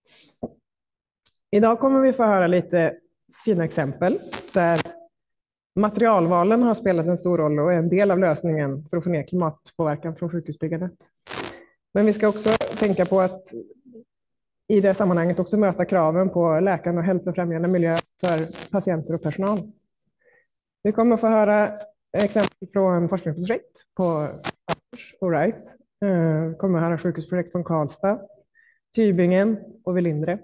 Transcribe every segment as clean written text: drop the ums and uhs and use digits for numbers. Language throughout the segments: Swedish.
Idag kommer vi få höra lite fina exempel där materialvalen har spelat en stor roll och är en del av lösningen för att få ner klimatpåverkan från sjukhusbyggandet. Men vi ska också tänka på att i det sammanhanget också möta kraven på läkande och hälsofrämjande miljö för patienter och personal. Vi kommer få höra exempel från forskningsprojekt på och RISE. Vi kommer höra sjukhusprojekt från Karlstad, Tübingen och vid Lindre.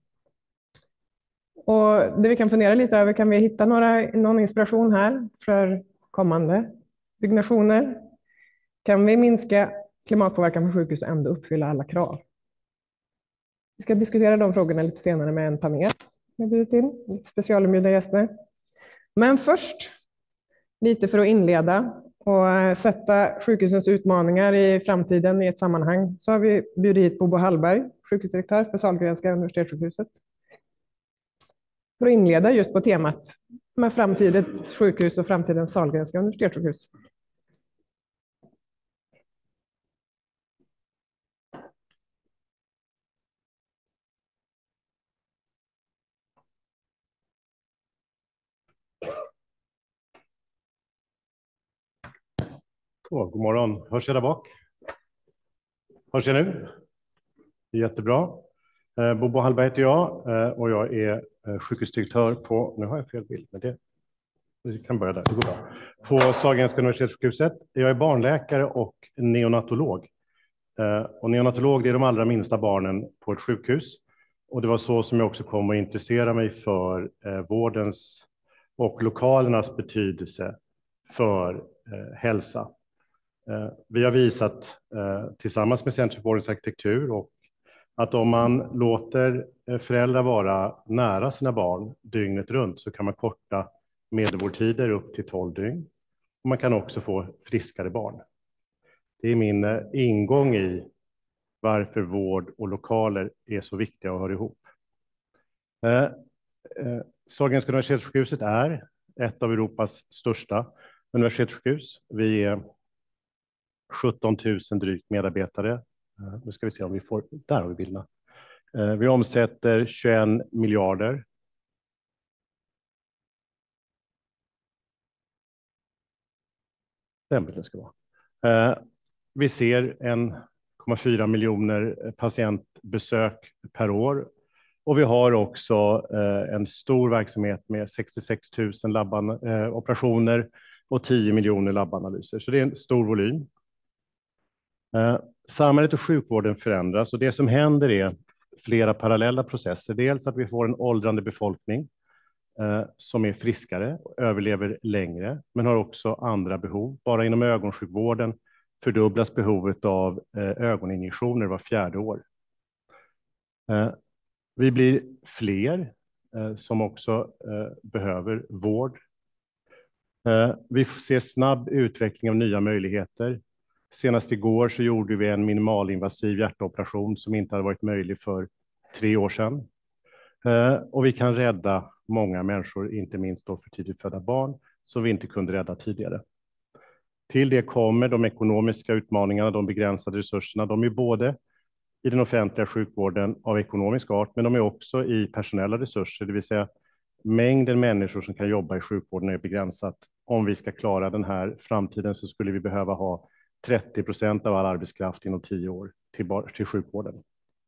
Och det vi kan fundera lite över, kan vi hitta någon inspiration här för kommande byggnationer? Kan vi minska klimatpåverkan på sjukhus och ändå uppfylla alla krav? Vi ska diskutera de frågorna lite senare med en panel. Jag har bjudit in lite specialinbjudna gäster. Men först, lite för att inleda och sätta sjukhusens utmaningar i framtiden i ett sammanhang, så har vi bjudit hit Bobo Hallberg, sjukhusdirektör för Sahlgrenska universitetssjukhuset. För att inleda just på temat med framtidens sjukhus och framtidens Sahlgrenska universitetssjukhus. God morgon. Hörs jag där bak? Hörs jag nu? Jättebra. Bobo Hallberg heter jag och jag är sjukhusdirektör på, nu har jag fel bild, men det kan börja där, det går bra. På Sahlgrenska universitetssjukhuset. Jag är barnläkare och neonatolog. Och neonatolog, det är de allra minsta barnen på ett sjukhus. Och det var så som jag också kom att intressera mig för vårdens och lokalernas betydelse för hälsa. Vi har visat tillsammans med Centrum för vårdens arkitektur och att om man låter föräldrar vara nära sina barn dygnet runt så kan man korta medelvårdtider upp till 12 dygn. Och man kan också få friskare barn. Det är min ingång i varför vård och lokaler är så viktiga och hör ihop. Sahlgrenska universitetssjukhuset är ett av Europas största universitetssjukhus. Vi är 17 000 drygt medarbetare. Nu ska vi se om vi får, där har vi bilderna. Vi omsätter 21 miljarder. Den bilden ska vara. Vi ser 1,4 miljoner patientbesök per år. Och vi har också en stor verksamhet med 66 000 operationer och 10 miljoner labbanalyser. Så det är en stor volym. Samhället och sjukvården förändras och det som händer är flera parallella processer. Dels att vi får en åldrande befolkning som är friskare och överlever längre, men har också andra behov. Bara inom ögonsjukvården fördubblas behovet av ögoninjektioner var 4:e år. Vi blir fler som också behöver vård. Vi ser snabb utveckling av nya möjligheter. Senast igår så gjorde vi en minimalinvasiv hjärtoperation som inte hade varit möjlig för 3 år sedan. Och vi kan rädda många människor, inte minst då för tidigt födda barn, som vi inte kunde rädda tidigare. Till det kommer de ekonomiska utmaningarna, de begränsade resurserna. De är både i den offentliga sjukvården av ekonomisk art, men de är också i personella resurser, det vill säga mängden människor som kan jobba i sjukvården är begränsat. Om vi ska klara den här framtiden så skulle vi behöva ha 30% av all arbetskraft inom 10 år till sjukvården.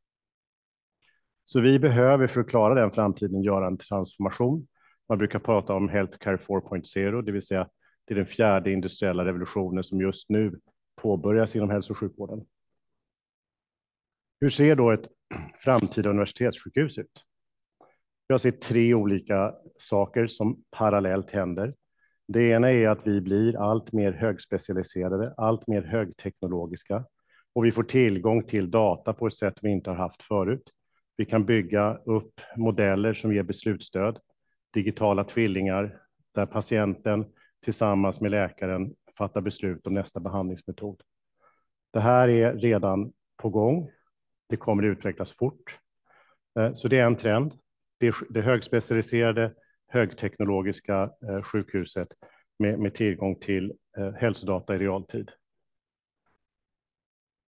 Så vi behöver för att klara den framtiden göra en transformation. Man brukar prata om Healthcare 4.0, det vill säga det är den 4:e industriella revolutionen som just nu påbörjas inom hälso- och sjukvården. Hur ser då ett framtida universitetssjukhus ut? Jag ser 3 olika saker som parallellt händer. Det ena är att vi blir allt mer högspecialiserade, allt mer högteknologiska och vi får tillgång till data på ett sätt vi inte har haft förut. Vi kan bygga upp modeller som ger beslutsstöd, digitala tvillingar där patienten tillsammans med läkaren fattar beslut om nästa behandlingsmetod. Det här är redan på gång. Det kommer att utvecklas fort. Så det är en trend. Det högspecialiserade, högteknologiska sjukhuset med tillgång till hälsodata i realtid.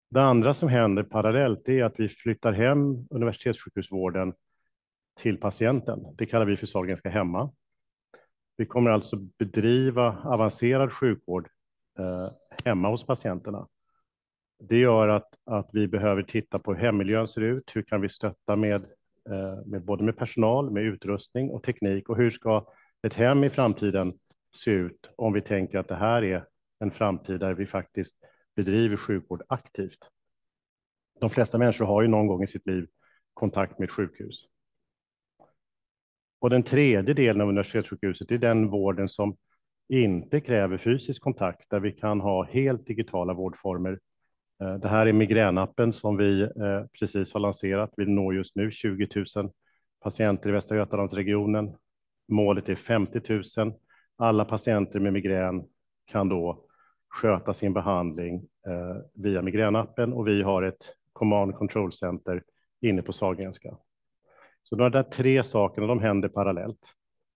Det andra som händer parallellt är att vi flyttar hem universitetssjukhusvården till patienten. Det kallar vi för Sahlgrenska hemma. Vi kommer alltså bedriva avancerad sjukvård hemma hos patienterna. Det gör att vi behöver titta på hur hemmiljön ser ut. Hur kan vi stötta både med personal, med utrustning och teknik? Och hur ska ett hem i framtiden se ut om vi tänker att det här är en framtid där vi faktiskt bedriver sjukvård aktivt? De flesta människor har ju någon gång i sitt liv kontakt med ett sjukhus. Och den tredje delen av universitetssjukhuset är den vården som inte kräver fysisk kontakt, där vi kan ha helt digitala vårdformer. Det här är migränappen som vi precis har lanserat. Vi når just nu 20 000 patienter i Västra Götalandsregionen. Målet är 50 000. Alla patienter med migrän kan då sköta sin behandling via migränappen, och vi har ett command control center inne på Sahlgrenska. Så de där tre sakerna, de händer parallellt.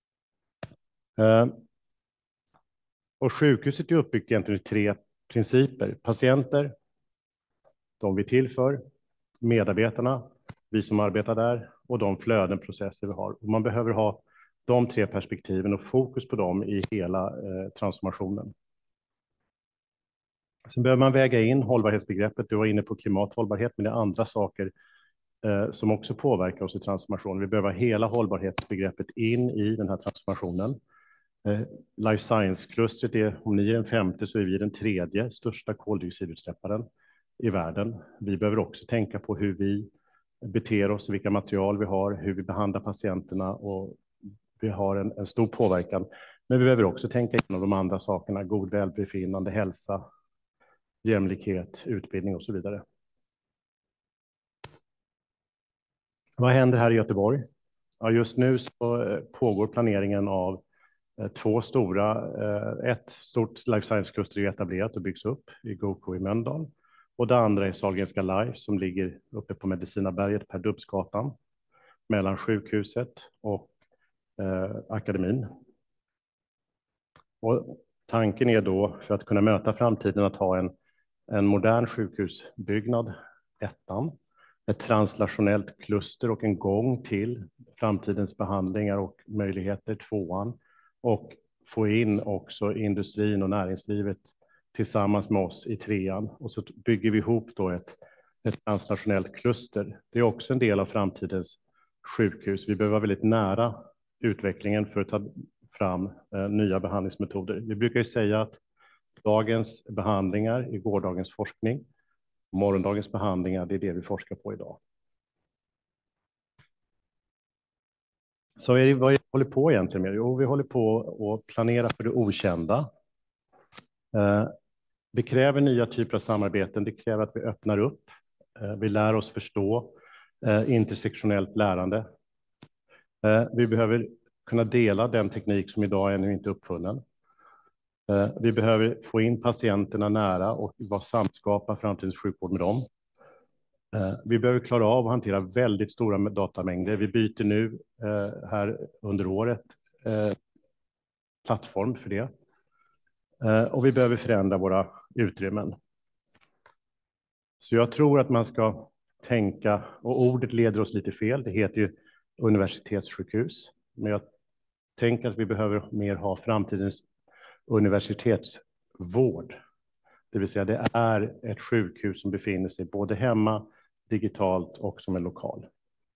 Och sjukhuset är uppbyggt egentligen i tre principer. Patienter, de vi tillför, medarbetarna, vi som arbetar där, och de flöden, processer vi har. Och man behöver ha de tre perspektiven och fokus på dem i hela transformationen. Sen behöver man väga in hållbarhetsbegreppet. Du var inne på klimathållbarhet, men det är andra saker som också påverkar oss i transformationen. Vi behöver hela hållbarhetsbegreppet in i den här transformationen. Life Science-klustret är, om ni är den femte så är vi den tredje största koldioxidutsläpparen i världen. Vi behöver också tänka på hur vi beter oss, vilka material vi har, hur vi behandlar patienterna, och vi har en stor påverkan. Men vi behöver också tänka igenom de andra sakerna: god välbefinnande, hälsa, jämlikhet, utbildning och så vidare. Vad händer här i Göteborg? Ja, just nu så pågår planeringen av två stora, ett stort life science-kluster är etablerat och byggs upp i GoCo i Mölndal. Och det andra är Sahlgrenska Life som ligger uppe på Medicinaberget per Dubbsgatan mellan sjukhuset och akademin. Och tanken är då, för att kunna möta framtiden, att ha en modern sjukhusbyggnad, ettan, ett translationellt kluster och en gång till framtidens behandlingar och möjligheter, tvåan, och få in också industrin och näringslivet tillsammans med oss i trean, och så bygger vi ihop då ett transnationellt kluster. Det är också en del av framtidens sjukhus. Vi behöver vara väldigt nära utvecklingen för att ta fram nya behandlingsmetoder. Vi brukar ju säga att dagens behandlingar är gårdagens forskning. Morgondagens behandlingar, det är det vi forskar på idag. Så vad håller på egentligen med? Jo, vi håller på att planera för det okända. Det kräver nya typer av samarbeten. Det kräver att vi öppnar upp. Vi lär oss förstå intersektionellt lärande. Vi behöver kunna dela den teknik som idag ännu inte är uppfunnen. Vi behöver få in patienterna nära och samskapa framtidens sjukvård med dem. Vi behöver klara av att hantera väldigt stora datamängder. Vi byter nu här under året plattform för det. Och vi behöver förändra våra utrymmen. Så jag tror att man ska tänka, och ordet leder oss lite fel, det heter ju universitetssjukhus. Men jag tänker att vi behöver mer ha framtidens universitetsvård. Det vill säga det är ett sjukhus som befinner sig både hemma, digitalt och som en lokal.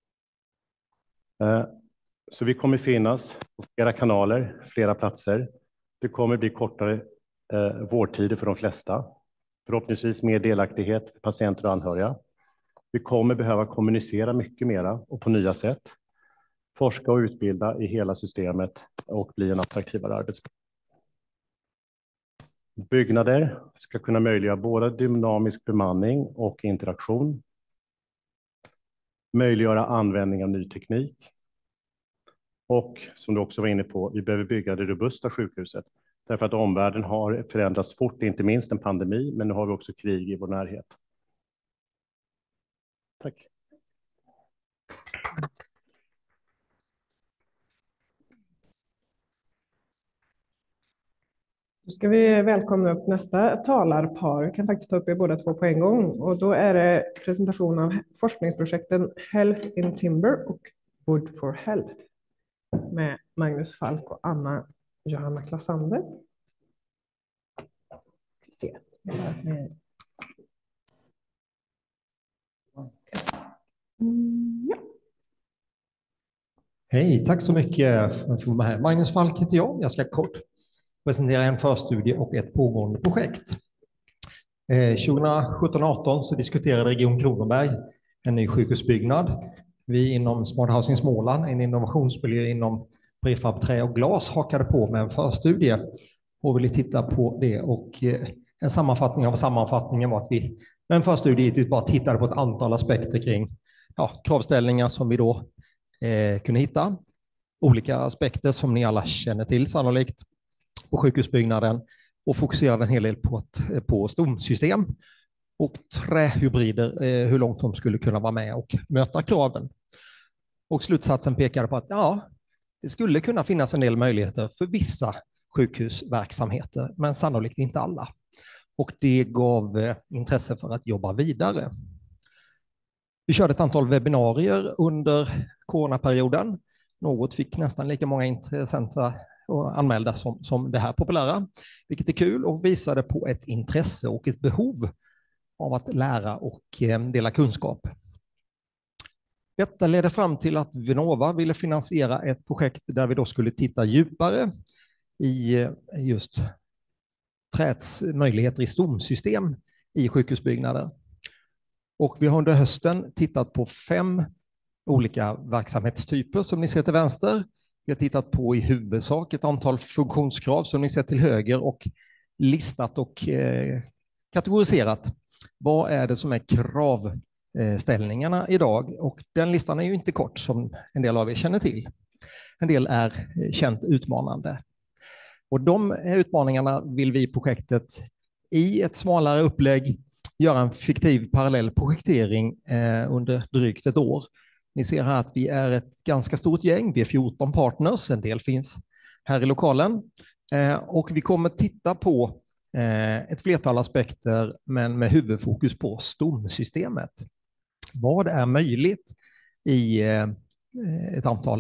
Så vi kommer finnas på flera kanaler, flera platser. Det kommer bli kortare vårdtider för de flesta. Förhoppningsvis mer delaktighet för patienter och anhöriga. Vi kommer behöva kommunicera mycket mera och på nya sätt. Forska och utbilda i hela systemet och bli en attraktivare arbetsplats. Byggnader ska kunna möjliggöra både dynamisk bemanning och interaktion. Möjliggöra användning av ny teknik. Och som du också var inne på, vi behöver bygga det robusta sjukhuset. Därför att omvärlden har förändrats fort, inte minst en pandemi, men nu har vi också krig i vår närhet. Tack. Då ska vi välkomna upp nästa talarpar. Vi kan faktiskt ta upp er båda två på en gång. Och då är det presentation av forskningsprojekten Health in Timber och Wood for Health med Magnus Falk och Anna Johanna Klassander. Ja. Hej, tack så mycket för att få vara här. Magnus Falk heter jag. Jag ska kort presentera en förstudie och ett pågående projekt. 2017-18 så diskuterade Region Kronoberg en ny sjukhusbyggnad. Vi inom Smart Housing Småland, en innovationsmiljö inom prefab trä och glas, hakade på med en förstudie och ville titta på det. Och en sammanfattning av sammanfattningen var att vi med en förstudie bara tittade på ett antal aspekter kring kravställningar som vi då kunde hitta. Olika aspekter som ni alla känner till sannolikt på sjukhusbyggnaden och fokuserade en hel del på stomsystem och trähybrider, hur långt de skulle kunna vara med och möta kraven. Och slutsatsen pekade på att det skulle kunna finnas en del möjligheter för vissa sjukhusverksamheter, men sannolikt inte alla. Och det gav intresse för att jobba vidare. Vi körde ett antal webbinarier under coronaperioden. Något fick nästan lika många intressanta och anmälda som det här populära, vilket är kul och visade på ett intresse och ett behov av att lära och dela kunskap. Detta ledde fram till att Vinnova ville finansiera ett projekt där vi då skulle titta djupare i just träets möjligheter i stomsystem i sjukhusbyggnader. Och vi har under hösten tittat på 5 olika verksamhetstyper som ni ser till vänster. Vi har tittat på i huvudsak ett antal funktionskrav som ni ser till höger och listat och kategoriserat. Vad är det som är kravställningarna idag? Och den listan är ju inte kort som en del av er känner till. En del är känt utmanande. Och de utmaningarna vill vi i projektet i ett smalare upplägg göra en fiktiv parallell projektering under drygt ett år. Ni ser här att vi är ett ganska stort gäng. Vi är 14 partners, en del finns här i lokalen. Och vi kommer titta på ett flertal aspekter, men med huvudfokus på stomsystemet. Vad är möjligt i ett antal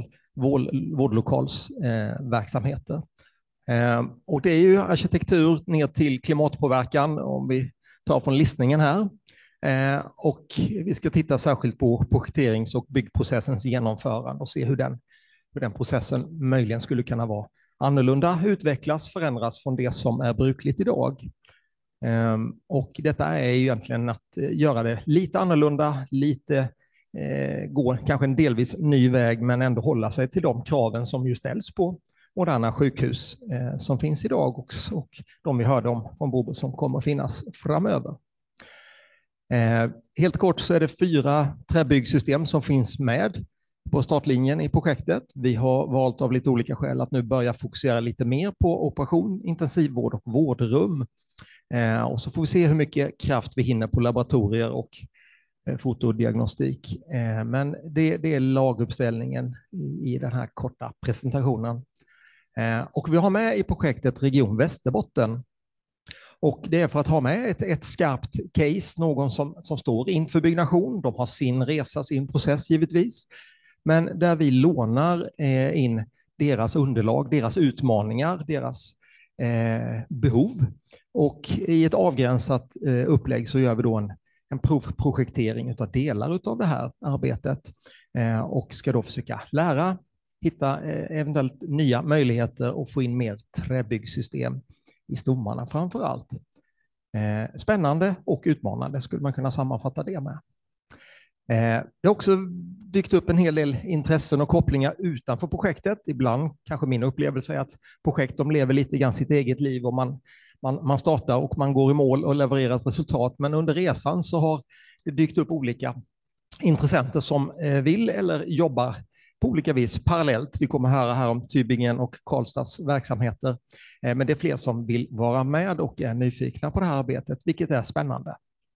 vårdlokalsverksamheter? Och det är ju arkitektur ner till klimatpåverkan, om vi tar från listningen här. Och vi ska titta särskilt på projekterings- och byggprocessens genomförande och se hur den processen möjligen skulle kunna vara annorlunda, utvecklas, förändras från det som är brukligt idag. Och detta är ju egentligen att göra det lite annorlunda, gå kanske en delvis ny väg, men ändå hålla sig till de kraven som ju ställs på moderna sjukhus som finns idag och de vi hörde om från Bobo som kommer att finnas framöver. Helt kort så är det 4 träbyggsystem som finns med på startlinjen i projektet. Vi har valt av lite olika skäl att nu börja fokusera lite mer på operation, intensivvård och vårdrum. Och så får vi se hur mycket kraft vi hinner på laboratorier och fotodiagnostik. Men det är laguppställningen i den här korta presentationen. Och vi har med i projektet Region Västerbotten. Och det är för att ha med ett skarpt case, någon som står inför byggnation. De har sin resa, sin process givetvis. Men där vi lånar in deras underlag, deras utmaningar, deras behov. Och i ett avgränsat upplägg så gör vi då en provprojektering av delar av det här arbetet. Och ska då försöka lära, hitta eventuellt nya möjligheter och få in mer träbyggsystem i stommarna framför allt. Spännande och utmanande skulle man kunna sammanfatta det med. Det har också dykt upp en hel del intressen och kopplingar utanför projektet. Ibland kanske min upplevelse är att projekt de lever lite grann sitt eget liv och man startar och man går i mål och levererar ett resultat. Men under resan så har det dykt upp olika intressenter som vill eller jobbar på olika vis parallellt. Vi kommer höra här om Tübingen och Karlstads verksamheter. Men det är fler som vill vara med och är nyfikna på det här arbetet, vilket är spännande.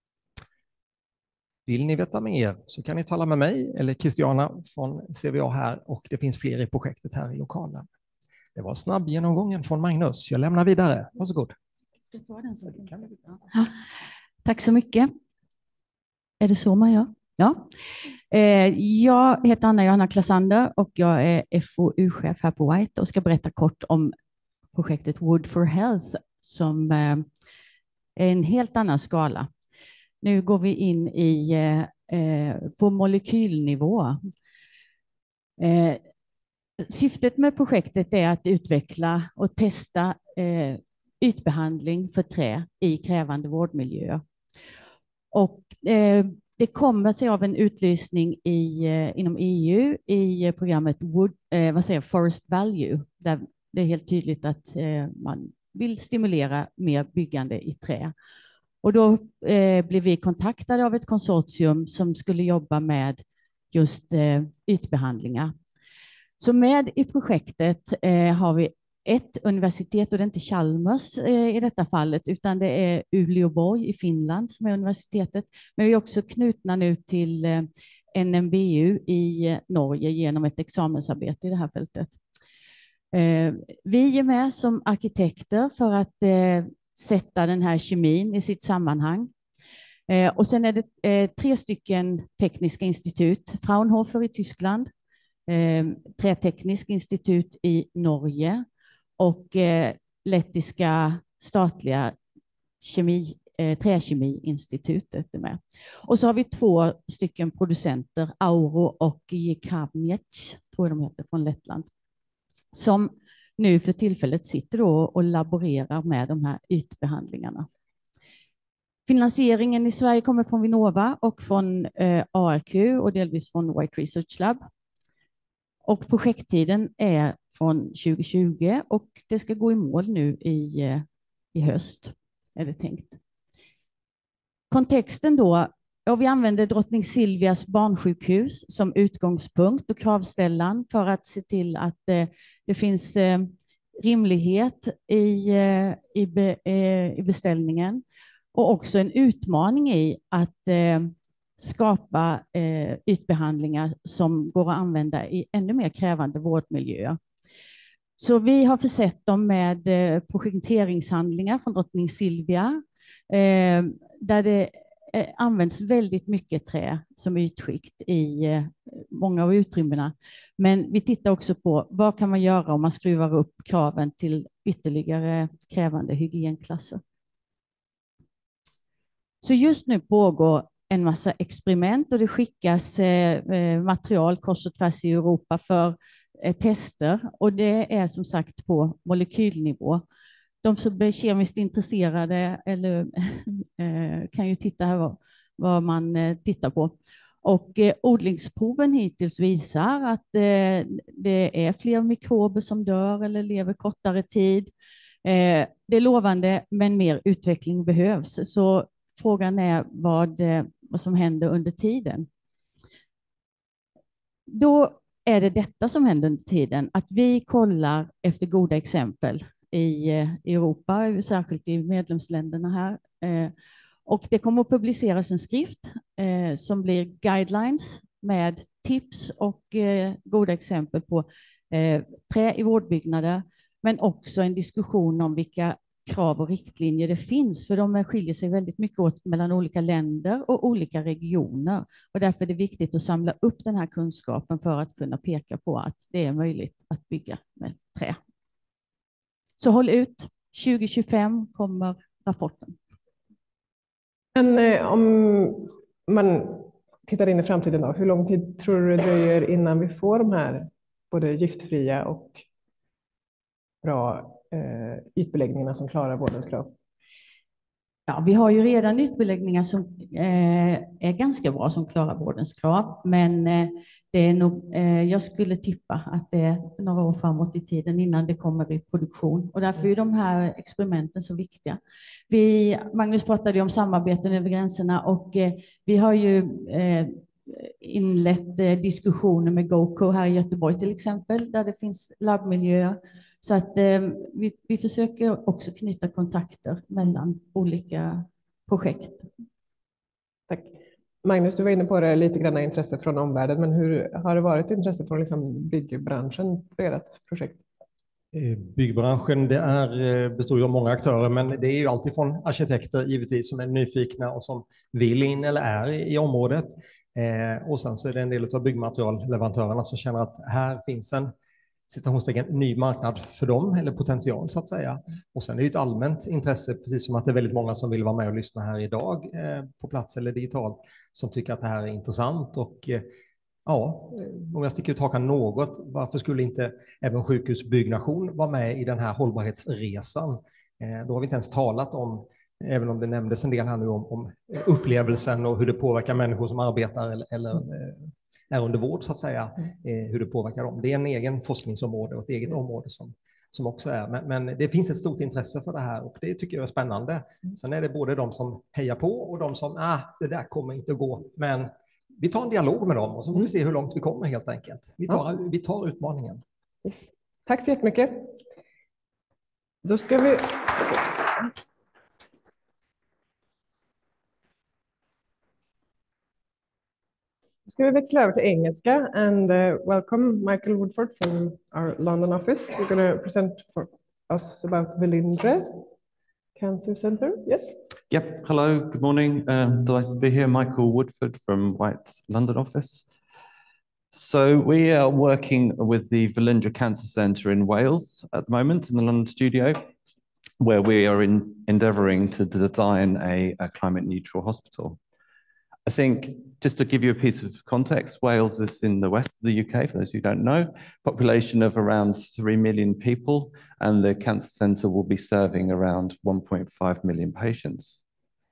Vill ni veta mer så kan ni tala med mig eller Christiana från CVA här och det finns fler i projektet här i lokalen. Det var snabb genomgången från Magnus. Jag lämnar vidare. Varsågod. Ska jag ta den så? Ja. Tack så mycket. Är det så man gör? Ja. Jag heter Anna-Johanna Klassander och jag är FoU-chef här på White och ska berätta kort om projektet Wood for Health som är en helt annan skala. Nu går vi in på molekylnivå. Syftet med projektet är att utveckla och testa ytbehandling för trä i krävande vårdmiljöer. Och det kommer sig av en utlysning inom EU i programmet Forest Value, där det är helt tydligt att man vill stimulera mer byggande i trä. Och då blev vi kontaktade av ett konsortium som skulle jobba med just ytbehandlingar. Så med i projektet har vi ett universitet, och det är inte Chalmers i detta fallet, utan det är Uleåborg i Finland som är universitetet. Men vi är också knutna nu till NMBU i Norge genom ett examensarbete i det här fältet. Vi är med som arkitekter för att sätta den här kemin i sitt sammanhang. Och sen är det 3 stycken tekniska institut, Fraunhofer i Tyskland, Träteknisk institut i Norge och lettiska statliga träkemiinstitutet är med. Och så har vi 2 stycken producenter, Auro och Jekavniec, tror jag de heter, från Lettland, som nu för tillfället sitter och laborerar med de här ytbehandlingarna. Finansieringen i Sverige kommer från Vinnova och från ARQ och delvis från White Research Lab. Och projekttiden är från 2020 och det ska gå i mål nu i höst, är det tänkt. Kontexten då, vi använder Drottning Silvias barnsjukhus som utgångspunkt och kravställan för att se till att det finns rimlighet i beställningen och också en utmaning i att skapa ytbehandlingar som går att använda i ännu mer krävande vårdmiljöer. Så vi har försett dem med projekteringshandlingar från Drottning Silvia där det används väldigt mycket trä som ytskikt i många av utrymmena. Men vi tittar också på vad kan man göra om man skruvar upp kraven till ytterligare krävande hygienklasser. Så just nu pågår en massa experiment och det skickas material kors och tvärs i Europa för tester. Och det är som sagt på molekylnivå. De som är kemiskt intresserade eller, kan ju titta här vad man tittar på. Och odlingsproven hittills visar att det är fler mikrober som dör eller lever kortare tid. Det är lovande, men mer utveckling behövs. Så frågan är vad som händer under tiden. Då är det detta som händer under tiden, att vi kollar efter goda exempel i Europa, särskilt i medlemsländerna här. Och det kommer att publiceras en skrift som blir guidelines med tips och goda exempel på trä i vårdbyggnader, men också en diskussion om vilka krav och riktlinjer det finns, för de skiljer sig väldigt mycket åt mellan olika länder och olika regioner. Och därför är det viktigt att samla upp den här kunskapen för att kunna peka på att det är möjligt att bygga med trä. Så håll ut, 2025 kommer rapporten. Men om man tittar in i framtiden då, hur lång tid tror du det dröjer innan vi får de här både giftfria och bra ytbeläggningarna som klarar vårdens krav? Ja, vi har ju redan ytbeläggningar som är ganska bra som klarar vårdens krav, men det är nog, jag skulle tippa att det är några år framåt i tiden innan det kommer i produktion. Och därför är de här experimenten så viktiga. Magnus pratade ju om samarbeten över gränserna och vi har ju inlett diskussioner med GoCo här i Göteborg till exempel, där det finns labbmiljöer. Så att vi försöker också knyta kontakter mellan olika projekt. Tack. Magnus, du var inne på det lite grann intresse från omvärlden, men hur har det varit intresse från byggbranschen för ert projekt? Byggbranschen består ju av många aktörer, men det är ju alltid från arkitekter givetvis som är nyfikna och som vill in eller är i området. Och sen så är det en del av byggmaterialleverantörerna som känner att här finns en citationstecken ny marknad för dem, eller potential så att säga. Och sen är det ett allmänt intresse, precis som att det är väldigt många som vill vara med och lyssna här idag på plats eller digitalt, som tycker att det här är intressant. Och ja, om jag sticker ut hakan något, varför skulle inte även sjukhusbyggnation vara med i den här hållbarhetsresan? Då har vi inte ens talat om, även om det nämndes en del här nu om upplevelsen och hur det påverkar människor som arbetar eller är under vård så att säga, hur det påverkar dem. Det är en egen forskningsområde och ett eget område som också är. Men det finns ett stort intresse för det här och det tycker jag är spännande. Sen är det både de som hejar på och de som, det där kommer inte att gå. Men vi tar en dialog med dem och så får vi se hur långt vi kommer helt enkelt. Vi tar utmaningen. Tack så jättemycket. Då ska vi... Ska vi växla över till engelska and welcome Michael Woodford from our London office. You're going to present for us about Velindre Cancer Center. Yes? Yep. Hello. Good morning. Delighted to be here. Michael Woodford from White's London office. So we are working with the Velindre Cancer Center in Wales at the moment in the London studio, where we are endeavouring to design a climate neutral hospital. I think just to give you a piece of context, Wales is in the west of the UK, for those who don't know, population of around 3 million people, and the cancer centre will be serving around 1.5 million patients.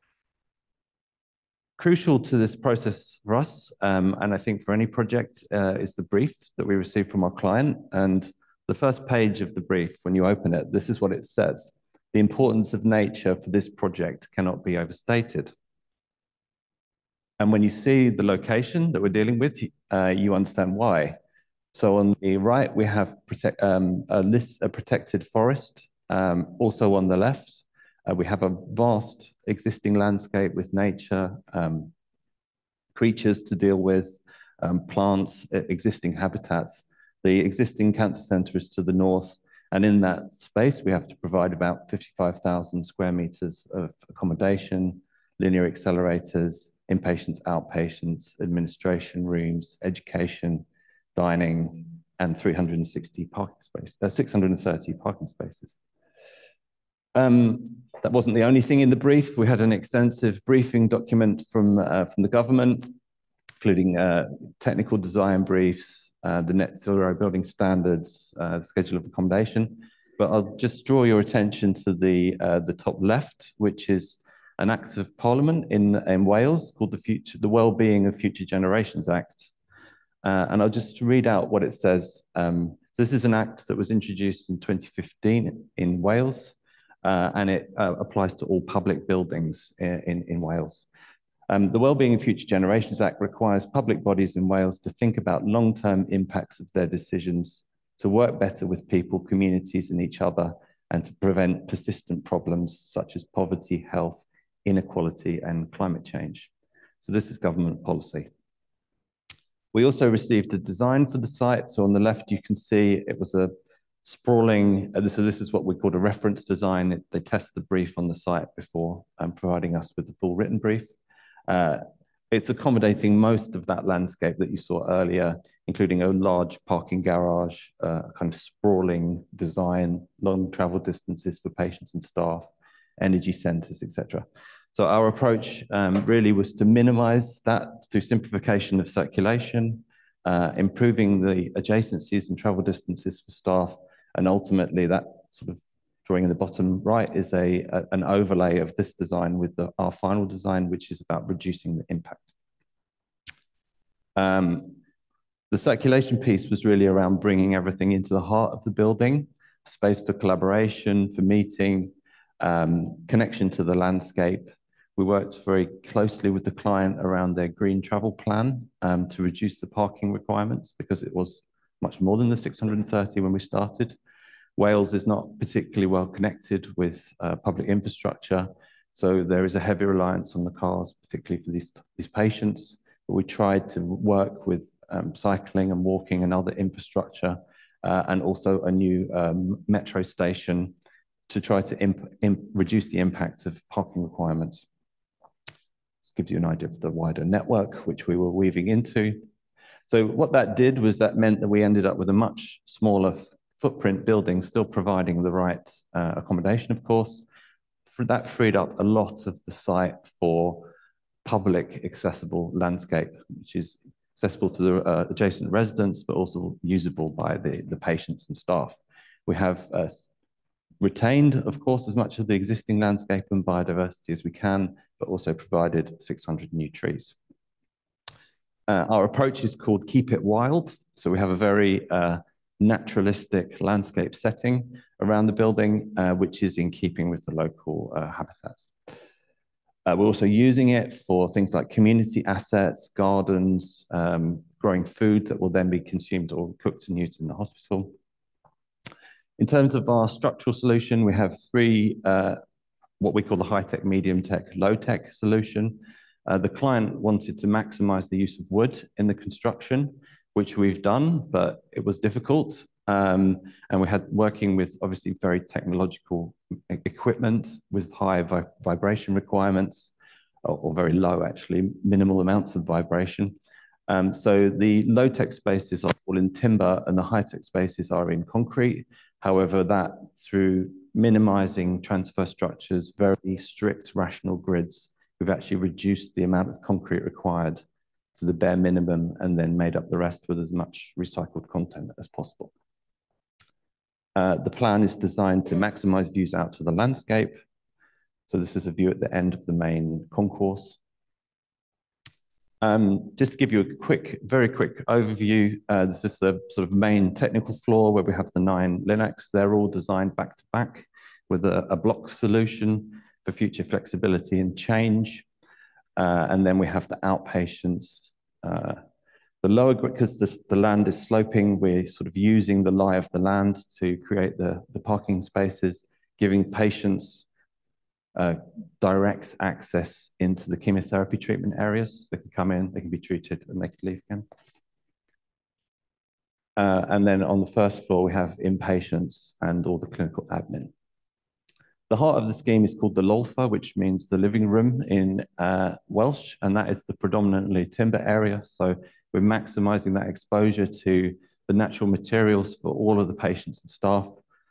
Crucial to this process for us, and I think for any project, is the brief that we receive from our client. And the first page of the brief, when you open it, this is what it says. The importance of nature for this project cannot be overstated. And when you see the location that we're dealing with, you understand why. So on the right, we have a protected forest. Also on the left, we have a vast existing landscape with nature, creatures to deal with, plants, existing habitats. The existing cancer centre is to the north, and in that space, we have to provide about 55,000 square metres of accommodation, linear accelerators, inpatients, outpatients, administration rooms, education, dining, and 630 parking spaces. That wasn't the only thing in the brief. We had an extensive briefing document from the government, including technical design briefs, the net zero building standards, the schedule of accommodation. But I'll just draw your attention to the top left, which is an Act of Parliament in Wales called the Wellbeing of Future Generations Act. And I'll just read out what it says. So this is an act that was introduced in 2015 in Wales, and it applies to all public buildings in Wales. The Wellbeing of Future Generations Act requires public bodies in Wales to think about long-term impacts of their decisions, to work better with people, communities, and each other, and to prevent persistent problems such as poverty, health, inequality, and climate change. So this is government policy. We also received a design for the site. So on the left, you can see it was a sprawling, so this is what we call a reference design. They test the brief on the site before providing us with the full written brief. It's accommodating most of that landscape that you saw earlier, including a large parking garage, kind of sprawling design, long travel distances for patients and staff, energy centres, etc. So our approach really was to minimize that through simplification of circulation, improving the adjacencies and travel distances for staff, and ultimately that sort of drawing in the bottom right is an overlay of this design with our final design, which is about reducing the impact. The circulation piece was really around bringing everything into the heart of the building, space for collaboration, for meeting, connection to the landscape. We worked very closely with the client around their green travel plan to reduce the parking requirements because it was much more than the 630 when we started. Wales is not particularly well connected with public infrastructure, so there is a heavy reliance on the cars, particularly for these patients. But we tried to work with cycling and walking and other infrastructure and also a new metro station to try to reduce the impact of parking requirements. This gives you an idea of the wider network which we were weaving into. So what that did was that meant that we ended up with a much smaller footprint building, still providing the right accommodation, of course. That freed up a lot of the site for public accessible landscape, which is accessible to the adjacent residents, but also usable by the patients and staff. We have retained, of course, as much of the existing landscape and biodiversity as we can, but also provided 600 new trees. Our approach is called Keep It Wild. So we have a very naturalistic landscape setting around the building, which is in keeping with the local habitats. We're also using it for things like community assets, gardens, growing food that will then be consumed or cooked and used in the hospital. In terms of our structural solution, we have three, what we call the high-tech, medium-tech, low-tech solution. The client wanted to maximize the use of wood in the construction, which we've done, but it was difficult. And we had working with obviously very technological equipment with high vibration requirements, or very low actually, minimal amounts of vibration. So the low-tech spaces are all in timber and the high-tech spaces are in concrete. However, that through minimizing transfer structures, very strict rational grids, we've actually reduced the amount of concrete required to the bare minimum and then made up the rest with as much recycled content as possible. The plan is designed to maximize views out to the landscape. So this is a view at the end of the main concourse. Just to give you a very quick overview, this is the sort of main technical floor where we have the 9 LINACs. They're all designed back to back with a block solution for future flexibility and change. And then we have the outpatients. The lower, because the land is sloping, we're sort of using the lie of the land to create the parking spaces, giving patients direct access into the chemotherapy treatment areas. They can come in, they can be treated, and they can leave again. And then on the first floor, we have inpatients and all the clinical admin. The heart of the scheme is called the Lolfa, which means the living room in Welsh, and that is the predominantly timber area. So we're maximizing that exposure to the natural materials for all of the patients and staff.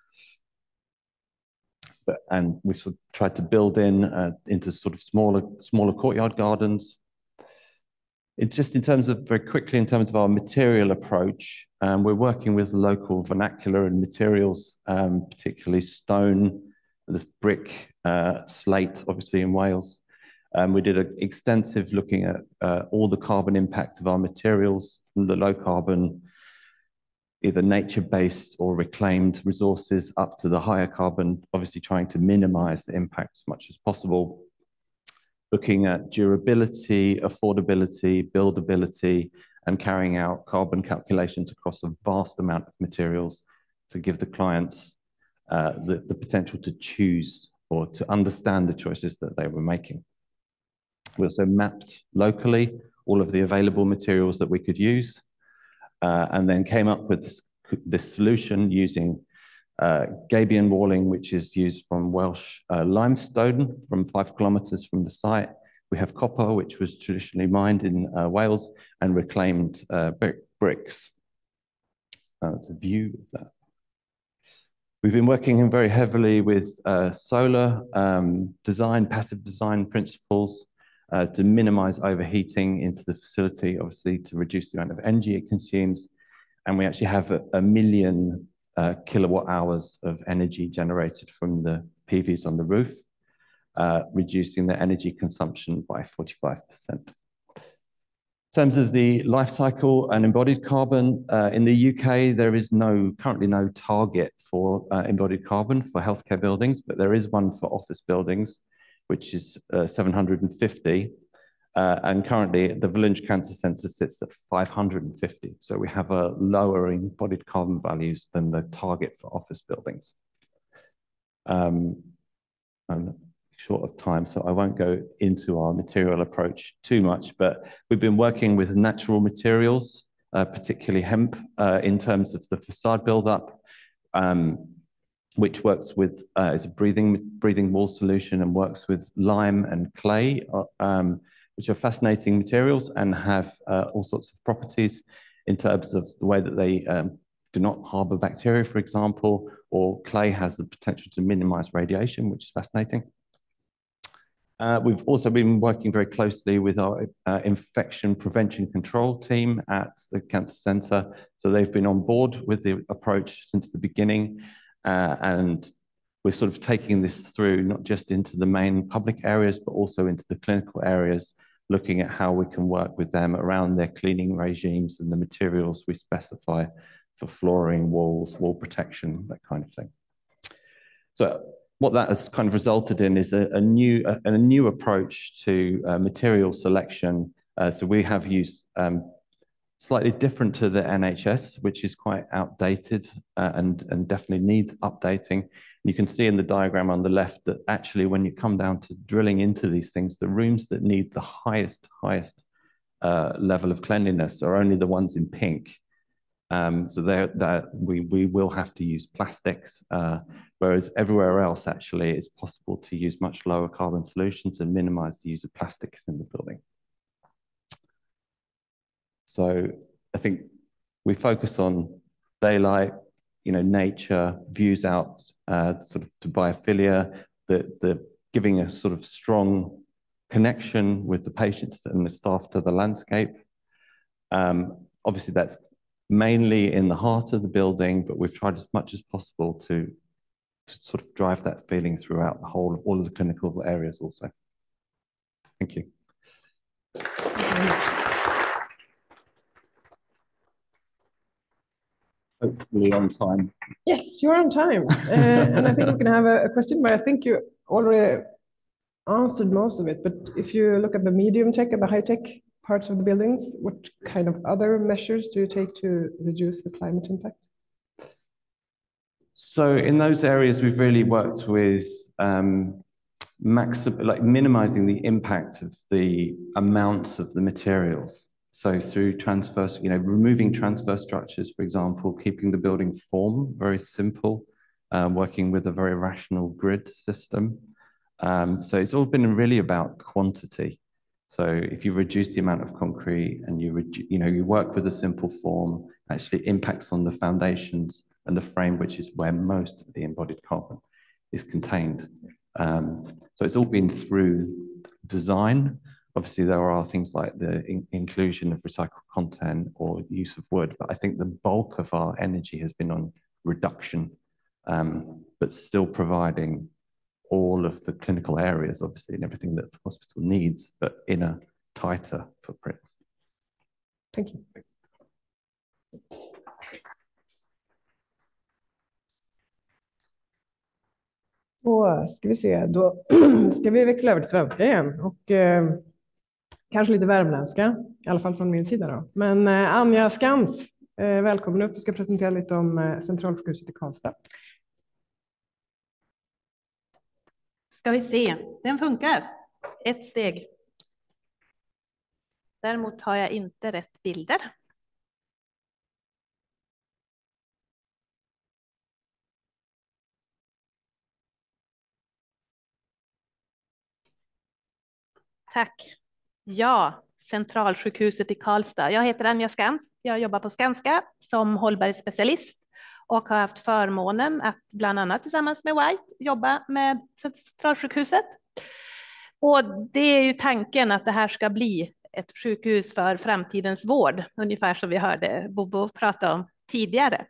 And we sort of tried to build into sort of smaller courtyard gardens. It's just in terms of, very quickly, in terms of our material approach, we're working with local vernacular and materials, particularly stone, this brick, slate, obviously in Wales. We did an extensive looking at all the carbon impact of our materials from the low carbon, either nature-based or reclaimed resources up to the higher carbon, obviously trying to minimize the impact as much as possible. Looking at durability, affordability, buildability, and carrying out carbon calculations across a vast amount of materials to give the clients the potential to choose or to understand the choices that they were making. We also mapped locally all of the available materials that we could use, and then came up with this solution using gabion walling, which is used from Welsh limestone from 5 kilometers from the site. We have copper, which was traditionally mined in Wales, and reclaimed bricks. It's a view of that. We've been working very heavily with solar design, passive design principles to minimize overheating into the facility, obviously to reduce the amount of energy it consumes. And we actually have a million kilowatt hours of energy generated from the PVs on the roof, reducing the energy consumption by 45%. In terms of the life cycle and embodied carbon, in the UK, there is currently no target for embodied carbon for healthcare buildings, but there is one for office buildings, which is 750. And currently, the Village Cancer Centre sits at 550. So we have a lower embodied carbon values than the target for office buildings. I'm short of time, so I won't go into our material approach too much, but we've been working with natural materials particularly hemp, in terms of the facade build-up, which works with, is a breathing wall solution and works with lime and clay, which are fascinating materials and have all sorts of properties in terms of the way that they do not harbor bacteria, for example, or clay has the potential to minimize radiation, which is fascinating. We've also been working very closely with our infection prevention control team at the Cancer Centre. So they've been on board with the approach since the beginning. And we're sort of taking this through not just into the main public areas, but also into the clinical areas, looking at how we can work with them around their cleaning regimes and the materials we specify for flooring, walls, wall protection, that kind of thing. So what that has kind of resulted in is a new approach to material selection. So we have used slightly different to the NHS, which is quite outdated and definitely needs updating. You can see in the diagram on the left that actually when you come down to drilling into these things, the rooms that need the highest level of cleanliness are only the ones in pink. So we will have to use plastics, whereas everywhere else actually it's possible to use much lower carbon solutions and minimize the use of plastics in the building. So I think we focus on daylight, nature, views out sort of to biophilia, the giving a sort of strong connection with the patients and the staff to the landscape. Obviously that's mainly in the heart of the building, but we've tried as much as possible to sort of drive that feeling throughout all of the clinical areas also. Thank you. Hopefully on time. Yes, you're on time. And I think we can have a question, but I think you already answered most of it. But if you look at the medium tech and the high tech parts of the buildings, what kind of other measures do you take to reduce the climate impact? So in those areas, we've really worked with minimizing the impact of the amounts of the materials. So through transfer, removing transfer structures, for example, keeping the building form very simple, working with a very rational grid system. So it's all been really about quantity. So if you reduce the amount of concrete and you work with a simple form, actually impacts on the foundations and the frame, which is where most of the embodied carbon is contained. So it's all been through design. Obviously, there are things like the inclusion of recycled content or use of wood, but I think the bulk of our energy has been on reduction, but still providing all of the clinical areas, obviously, and everything that the hospital needs, but in a tighter footprint. Thank you. Då ska vi se, då ska vi växla över till svenska igen och kanske lite värmländska, i alla fall från min sida då. Men Anja Skans, välkommen upp. Du ska presentera lite om Centralsjukhuset i Karlstad. Ska vi se, den funkar. Ett steg. Däremot har jag inte rätt bilder. Tack. Ja, Centralsjukhuset i Karlstad. Jag heter Anja Skans. Jag jobbar på Skanska som hållbarhetsspecialist och har haft förmånen att bland annat tillsammans med White jobba med Centralsjukhuset. Och det är ju tanken att det här ska bli ett sjukhus för framtidens vård, ungefär som vi hörde Bobo prata om tidigare.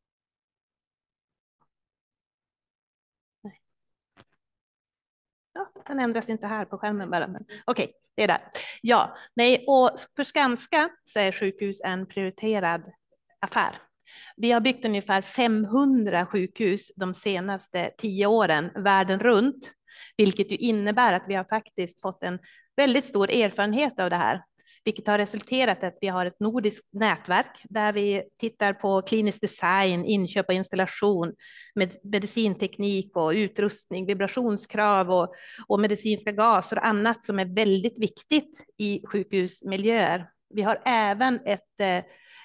Ja, den ändras inte här på skärmen bara, men okej, det är där. Ja, nej, och för Skanska så är sjukhus en prioriterad affär. Vi har byggt ungefär 500 sjukhus de senaste 10 åren världen runt, vilket ju innebär att vi har faktiskt fått en väldigt stor erfarenhet av det här, vilket har resulterat i att vi har ett nordiskt nätverk där vi tittar på klinisk design, inköp och installation, med medicinteknik och utrustning, vibrationskrav och medicinska gaser och annat som är väldigt viktigt i sjukhusmiljöer. Vi har även ett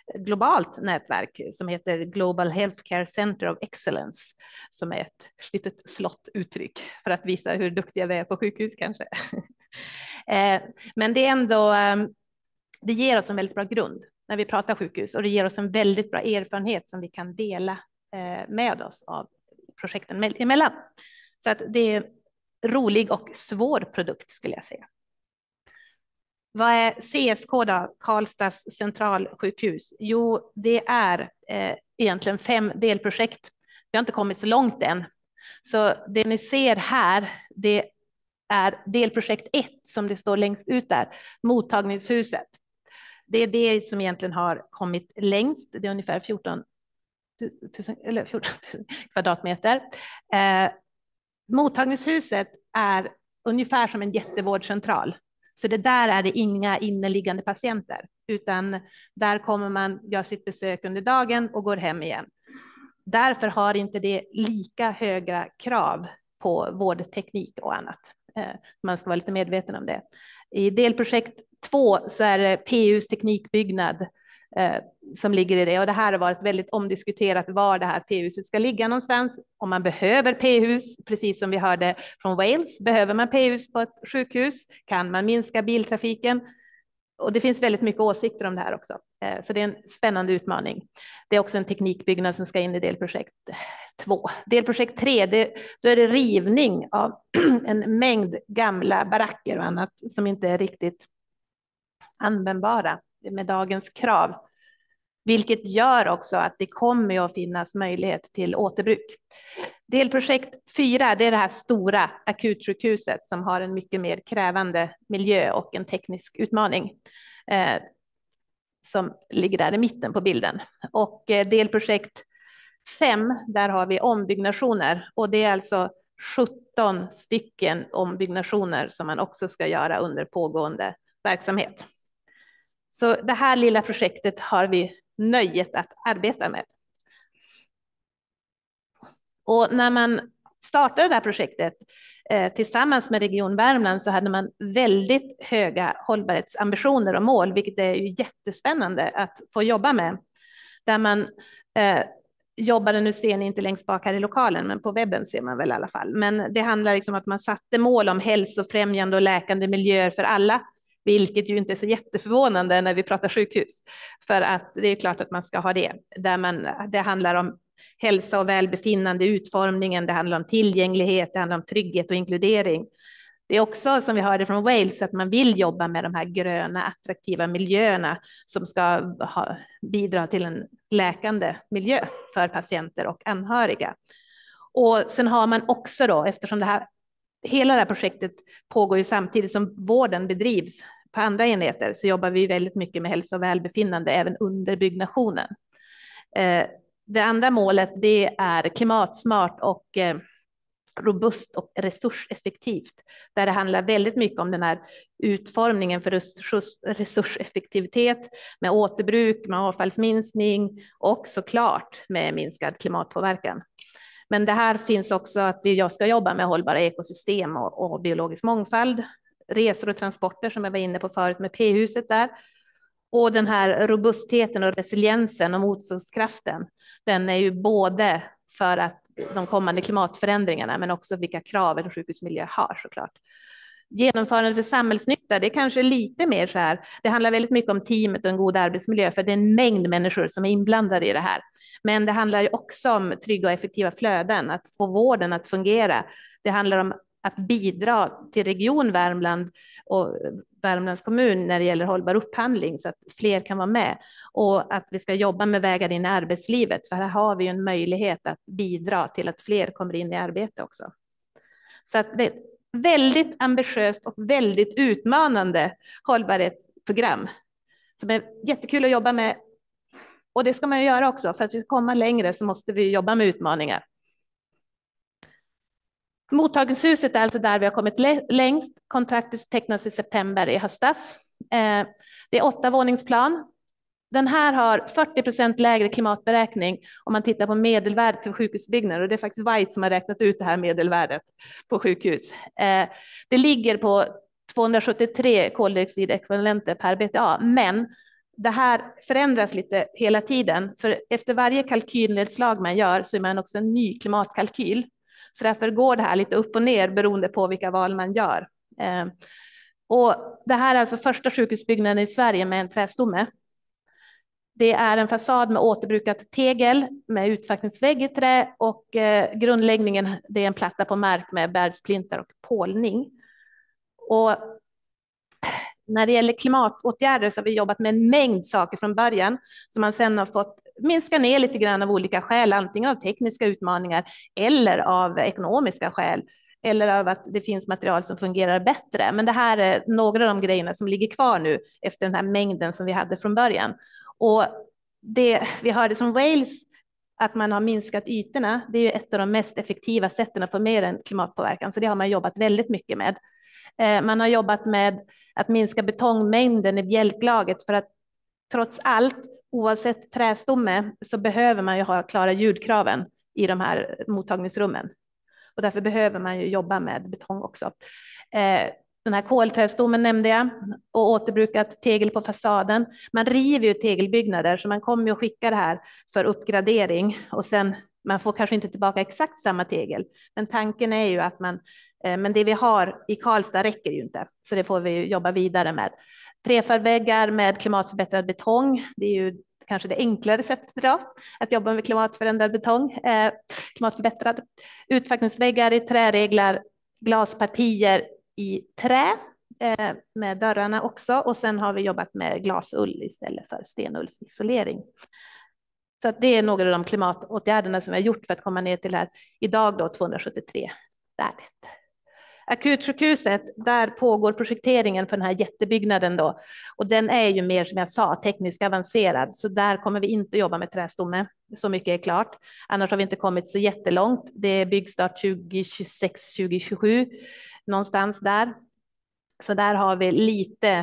globalt nätverk som heter Global Healthcare Center of Excellence, som är ett litet flott uttryck för att visa hur duktiga vi är på sjukhus kanske. Men det är ändå, det ger oss en väldigt bra grund när vi pratar sjukhus, och det ger oss en väldigt bra erfarenhet som vi kan dela med oss av projekten emellan. Så att det är en rolig och svår produkt skulle jag säga. Vad är CSK då, Karlstads centralsjukhus? Jo, det är egentligen 5 delprojekt. Vi har inte kommit så långt än. Så det ni ser här, det är delprojekt 1 som det står längst ut där, mottagningshuset. Det är det som egentligen har kommit längst. Det är ungefär 14 000 kvadratmeter. Mottagningshuset är ungefär som en jättevårdscentral. Så det där är det inga inneliggande patienter, utan där kommer man göra sitt besök under dagen och går hem igen. Därför har inte det lika höga krav på vårdteknik och annat. Man ska vara lite medveten om det. I delprojekt 2 så är det PUs teknikbyggnad som ligger i det. Och det här har varit väldigt omdiskuterat var det här P-huset ska ligga någonstans. Om man behöver P-hus, precis som vi hörde från Wales, behöver man P-hus på ett sjukhus? Kan man minska biltrafiken? Och det finns väldigt mycket åsikter om det här också. Så det är en spännande utmaning. Det är också en teknikbyggnad som ska in i delprojekt 2. Delprojekt 3, då är det rivning av en mängd gamla baracker och annat som inte är riktigt användbara med dagens krav. Vilket gör också att det kommer att finnas möjlighet till återbruk. Delprojekt 4, det är det här stora akutsjukhuset som har en mycket mer krävande miljö och en teknisk utmaning som ligger där i mitten på bilden. Och delprojekt 5, där har vi ombyggnationer, och det är alltså 17 stycken ombyggnationer som man också ska göra under pågående verksamhet. Så det här lilla projektet har vi nöjet att arbeta med. Och när man startade det här projektet tillsammans med Region Värmland så hade man väldigt höga hållbarhetsambitioner och mål, vilket är ju jättespännande att få jobba med. Där man jobbade, nu ser ni inte längst bak här i lokalen, men på webben ser man väl i alla fall. Men det handlar liksom om att man satte mål om hälsofrämjande och läkande miljöer för alla, vilket ju inte är så jätteförvånande när vi pratar sjukhus. För att det är klart att man ska ha det. Det handlar om hälsa och välbefinnande, utformningen, det handlar om tillgänglighet, det handlar om trygghet och inkludering. Det är också, som vi hörde från Wales, att man vill jobba med de här gröna, attraktiva miljöerna som ska bidra till en läkande miljö för patienter och anhöriga. Och sen har man också då, eftersom hela det här projektet pågår ju samtidigt som vården bedrivs på andra enheter, så jobbar vi väldigt mycket med hälsa och välbefinnande även under byggnationen. Det andra målet, det är klimatsmart och robust och resurseffektivt, där det handlar väldigt mycket om den här utformningen för resurseffektivitet med återbruk, med avfallsminskning och såklart med minskad klimatpåverkan. Men det här finns också att jag ska jobba med hållbara ekosystem och biologisk mångfald, resor och transporter som jag var inne på förut med P-huset där. Och den här robustheten och resiliensen och motståndskraften, den är ju både för att de kommande klimatförändringarna, men också vilka krav en sjukhusmiljö har såklart. Genomförande för samhällsnytta, det är kanske lite mer så här, det handlar väldigt mycket om teamet och en god arbetsmiljö, för det är en mängd människor som är inblandade i det här. Men det handlar ju också om trygga och effektiva flöden, att få vården att fungera. Det handlar om att bidra till Region Värmland och Värmlands kommun när det gäller hållbar upphandling så att fler kan vara med, och att vi ska jobba med vägar in i arbetslivet, för här har vi en möjlighet att bidra till att fler kommer in i arbete också. Så att det är ett väldigt ambitiöst och väldigt utmanande hållbarhetsprogram som är jättekul att jobba med, och det ska man ju göra också. För att vi ska komma längre så måste vi jobba med utmaningar. Mottagningshuset är alltså där vi har kommit längst. Kontraktet tecknas i september i höstas. Det är 8-våningsplan. Den här har 40% lägre klimatberäkning om man tittar på medelvärdet för sjukhusbyggnader. Och det är faktiskt White som har räknat ut det här medelvärdet på sjukhus. Det ligger på 273 koldioxidekvivalenter per BTA. Men det här förändras lite hela tiden, för efter varje kalkylnedslag man gör så är man också en ny klimatkalkyl. Så därför går det här lite upp och ner beroende på vilka val man gör. Och det här är alltså första sjukhusbyggnaden i Sverige med en trästomme. Det är en fasad med återbrukat tegel med utfackningsvägg i trä och grundläggningen det är en platta på mark med bergsplintar och pålning. Och när det gäller klimatåtgärder så har vi jobbat med en mängd saker från början som man sedan har fått minska ner lite grann av olika skäl, antingen av tekniska utmaningar eller av ekonomiska skäl eller av att det finns material som fungerar bättre. Men det här är några av de grejerna som ligger kvar nu efter den här mängden som vi hade från början. Och det vi hörde som Wales, att man har minskat ytorna, det är ju ett av de mest effektiva sätten att få mer än klimatpåverkan, så det har man jobbat väldigt mycket med. Man har jobbat med att minska betongmängden i bjälklaget för att trots allt, oavsett trästomme, så behöver man ju ha klara ljudkraven i de här mottagningsrummen. Och därför behöver man ju jobba med betong också. Den här kolträstommen nämnde jag och återbrukat tegel på fasaden. Man river ju tegelbyggnader så man kommer ju att skicka det här för uppgradering och sen man får kanske inte tillbaka exakt samma tegel. Men tanken är ju att men det vi har i Karlstad räcker ju inte, så det får vi jobba vidare med. Prefabväggar med klimatförbättrad betong, det är ju kanske det enklare sättet idag att jobba med klimatförändrad betong, klimatförbättrad. Utfackningsväggar i träreglar, glaspartier i trä med dörrarna också, och sen har vi jobbat med glasull istället för stenullsisolering. Så att det är några av de klimatåtgärderna som vi har gjort för att komma ner till det här idag då 273 värdet. Akutsjukhuset, där pågår projekteringen för den här jättebyggnaden då. Och den är ju mer, som jag sa, tekniskt avancerad. Så där kommer vi inte jobba med trästomme. Så mycket är klart. Annars har vi inte kommit så jättelångt. Det är byggstart 2026, 2027. Någonstans där. Så där har vi lite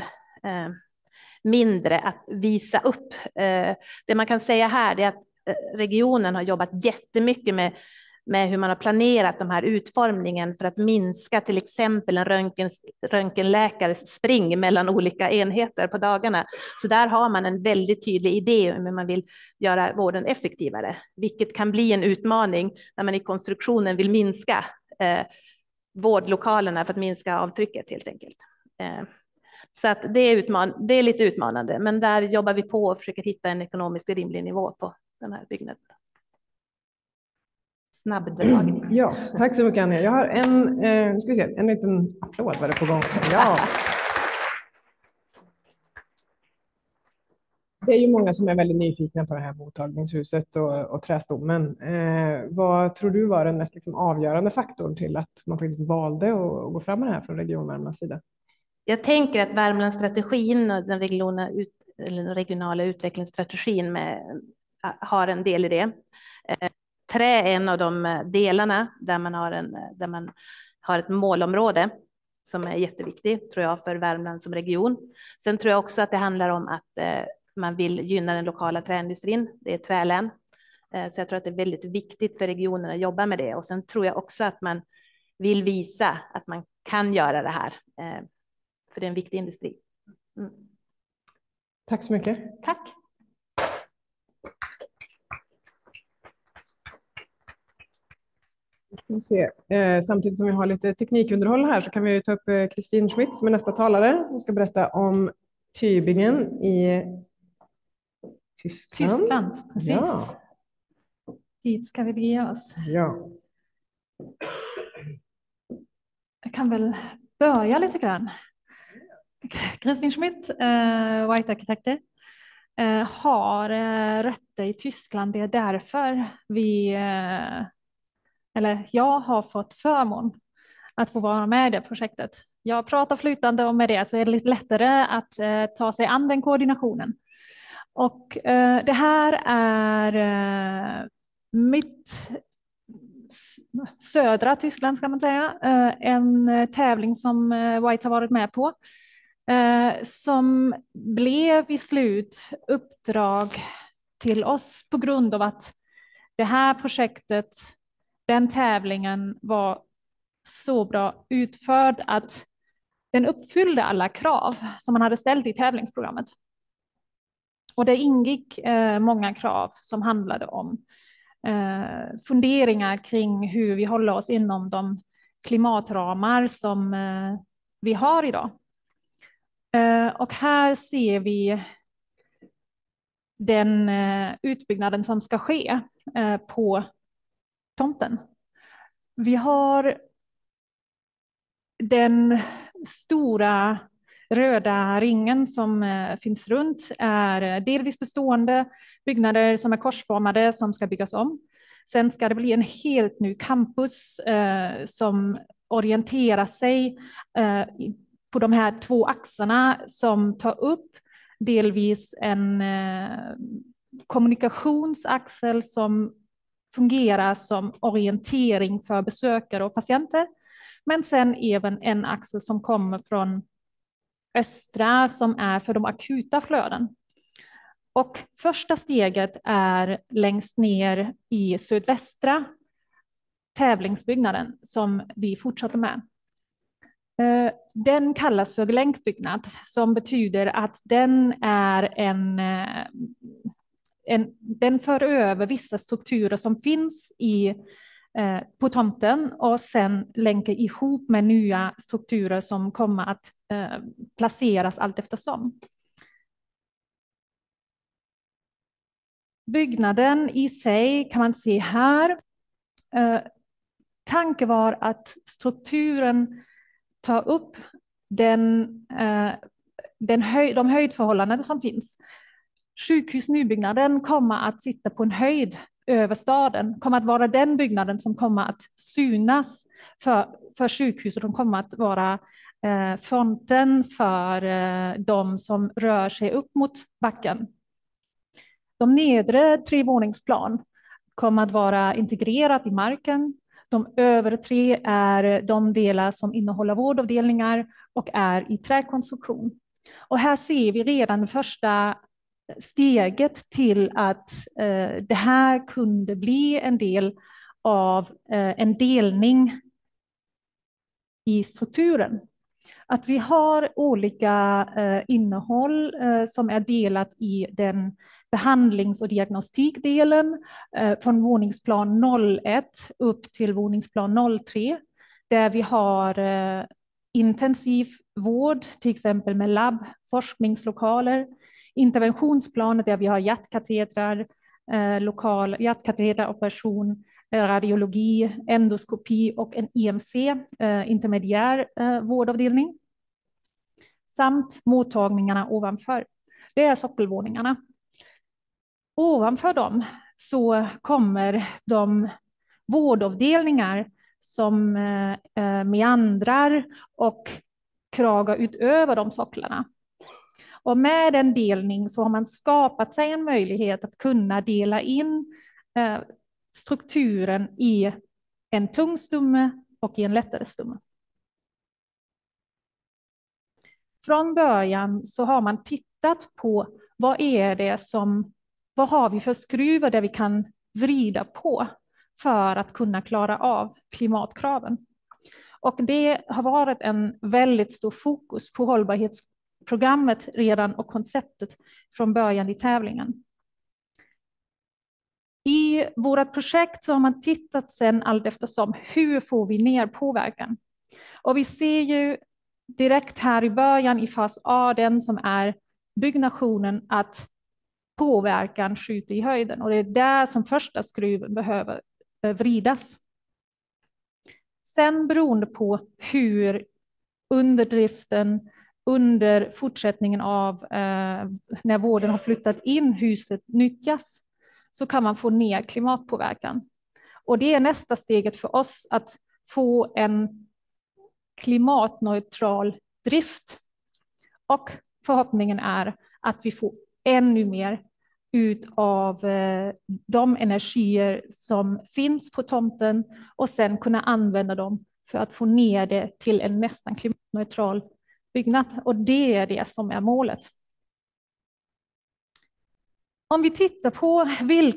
mindre att visa upp. Det man kan säga här är att regionen har jobbat jättemycket med hur man har planerat de här utformningen för att minska till exempel en röntgenläkares spring mellan olika enheter på dagarna. Så där har man en väldigt tydlig idé om hur man vill göra vården effektivare, vilket kan bli en utmaning när man i konstruktionen vill minska vårdlokalerna för att minska avtrycket helt enkelt. Så att det är lite utmanande, men där jobbar vi på och försöker hitta en ekonomiskt rimlig nivå på den här byggnaden. Snabbdragning. Ja, tack så mycket Anja. Jag har en liten applåd var det på gång. Ja. Det är ju många som är väldigt nyfikna på det här mottagningshuset och trästommen. Vad tror du var den mest avgörande faktorn till att man faktiskt valde att gå fram med det här från Region Värmlands sida? Jag tänker att Värmlandsstrategin och den regionala utvecklingsstrategin har en del i det. Trä är en av de delarna där man har ett målområde som är jätteviktigt, tror jag, för Värmland som region. Sen tror jag också att det handlar om att man vill gynna den lokala träindustrin. Det är ett trälän. Så jag tror att det är väldigt viktigt för regionen att jobba med det. Och sen tror jag också att man vill visa att man kan göra det här. För det är en viktig industri. Mm. Tack så mycket. Tack. Ska vi se. Samtidigt som vi har lite teknikunderhåll här så kan vi ta upp Kristin Schmidt som är nästa talare. Hon ska berätta om Tübingen i Tyskland. Precis. Ja. Dit ska vi bege oss. Ja. Jag kan väl börja lite grann. Kristin Schmidt, White Arkitekter, har rötter i Tyskland. Det är därför jag har fått förmån att få vara med i det projektet. Jag pratar flytande om det, så är det lite lättare att ta sig an den koordinationen. Och det här är mitt södra Tyskland, ska man säga. En tävling som White har varit med på. Som blev i slut uppdrag till oss på grund av att det här projektet, den tävlingen var så bra utförd att den uppfyllde alla krav som man hade ställt i tävlingsprogrammet. Och det ingick många krav som handlade om funderingar kring hur vi håller oss inom de klimatramar som vi har idag. Och här ser vi den utbyggnaden som ska ske på tomten. Vi har den stora röda ringen som finns runt är delvis bestående byggnader som är korsformade som ska byggas om. Sen ska det bli en helt ny campus som orienterar sig på de här 2 axarna som tar upp delvis en kommunikationsaxel som fungerar som orientering för besökare och patienter. Men sen även en axel som kommer från östra som är för de akuta flöden. Och första steget är längst ner i sydvästra tävlingsbyggnaden som vi fortsätter med. Den kallas för länkbyggnad som betyder att den är den för över vissa strukturer som finns på tomten och sen länkar ihop med nya strukturer som kommer att placeras allt eftersom. Byggnaden i sig kan man se här. Tanken var att strukturen tar upp de höjdförhållanden som finns. Sjukhusnybyggnaden kommer att sitta på en höjd över staden, kommer att vara den byggnaden som kommer att synas för sjukhuset. De kommer att vara fronten för de som rör sig upp mot backen. De nedre 3-våningsplan kommer att vara integrerat i marken. De övre 3 är de delar som innehåller vårdavdelningar och är i träkonstruktion. Och här ser vi redan det första steget till att det här kunde bli en del av en delning i strukturen. Att vi har olika innehåll som är delat i den behandlings- och diagnostikdelen från våningsplan 01 upp till våningsplan 03, där vi har intensiv vård, till exempel med labb, forskningslokaler, interventionsplanet där vi har hjärtkatetrar, hjärtkateteroperation, radiologi, endoskopi och en EMC, intermediär vårdavdelning, samt mottagningarna ovanför. Det är sockelvåningarna. Ovanför dem så kommer de vårdavdelningar som meandrar och kragar utöver de socklarna. Och med en delning så har man skapat sig en möjlighet att kunna dela in strukturen i en tung stumme och i en lättare stumme. Från början så har man tittat på vad har vi för skruvar där vi kan vrida på för att kunna klara av klimatkraven. Och det har varit en väldigt stor fokus på hållbarhetsprogrammet redan och konceptet från början i tävlingen. I vårt projekt så har man tittat sen allt eftersom hur får vi ner påverkan. Och vi ser ju direkt här i början i fas A, den som är byggnationen, att påverkan skjuter i höjden. Och det är där som första skruven behöver vridas. Sen beroende på hur underdriften under fortsättningen av när vården har flyttat in huset nyttjas, så kan man få ner klimatpåverkan. Och det är nästa steget för oss, att få en klimatneutral drift. Och förhoppningen är att vi får ännu mer ut av de energier som finns på tomten och sen kunna använda dem för att få ner det till en nästan klimatneutral byggnad. Och det är det som är målet. Om vi tittar på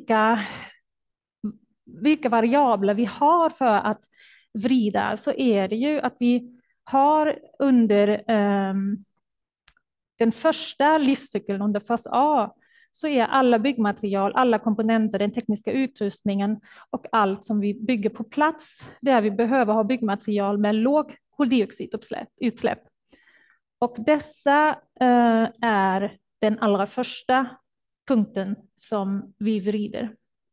vilka variabler vi har för att vrida, så är det ju att vi har under den första livscykeln, under fas A, så är alla byggmaterial, alla komponenter, den tekniska utrustningen och allt som vi bygger på plats där vi behöver ha byggmaterial med låg koldioxidutsläpp. Och dessa är den allra första punkten som vi vrider.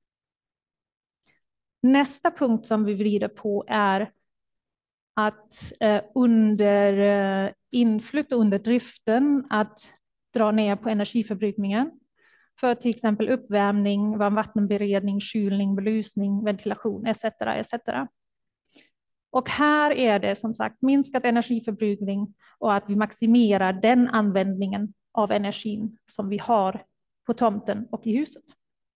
Nästa punkt som vi vrider på är att under inflytt och under driften att dra ner på energiförbrukningen för till exempel uppvärmning, varmvattenberedning, kylning, belysning, ventilation etc. etc. Och här är det som sagt minskad energiförbrukning och att vi maximerar den användningen av energin som vi har på tomten och i huset.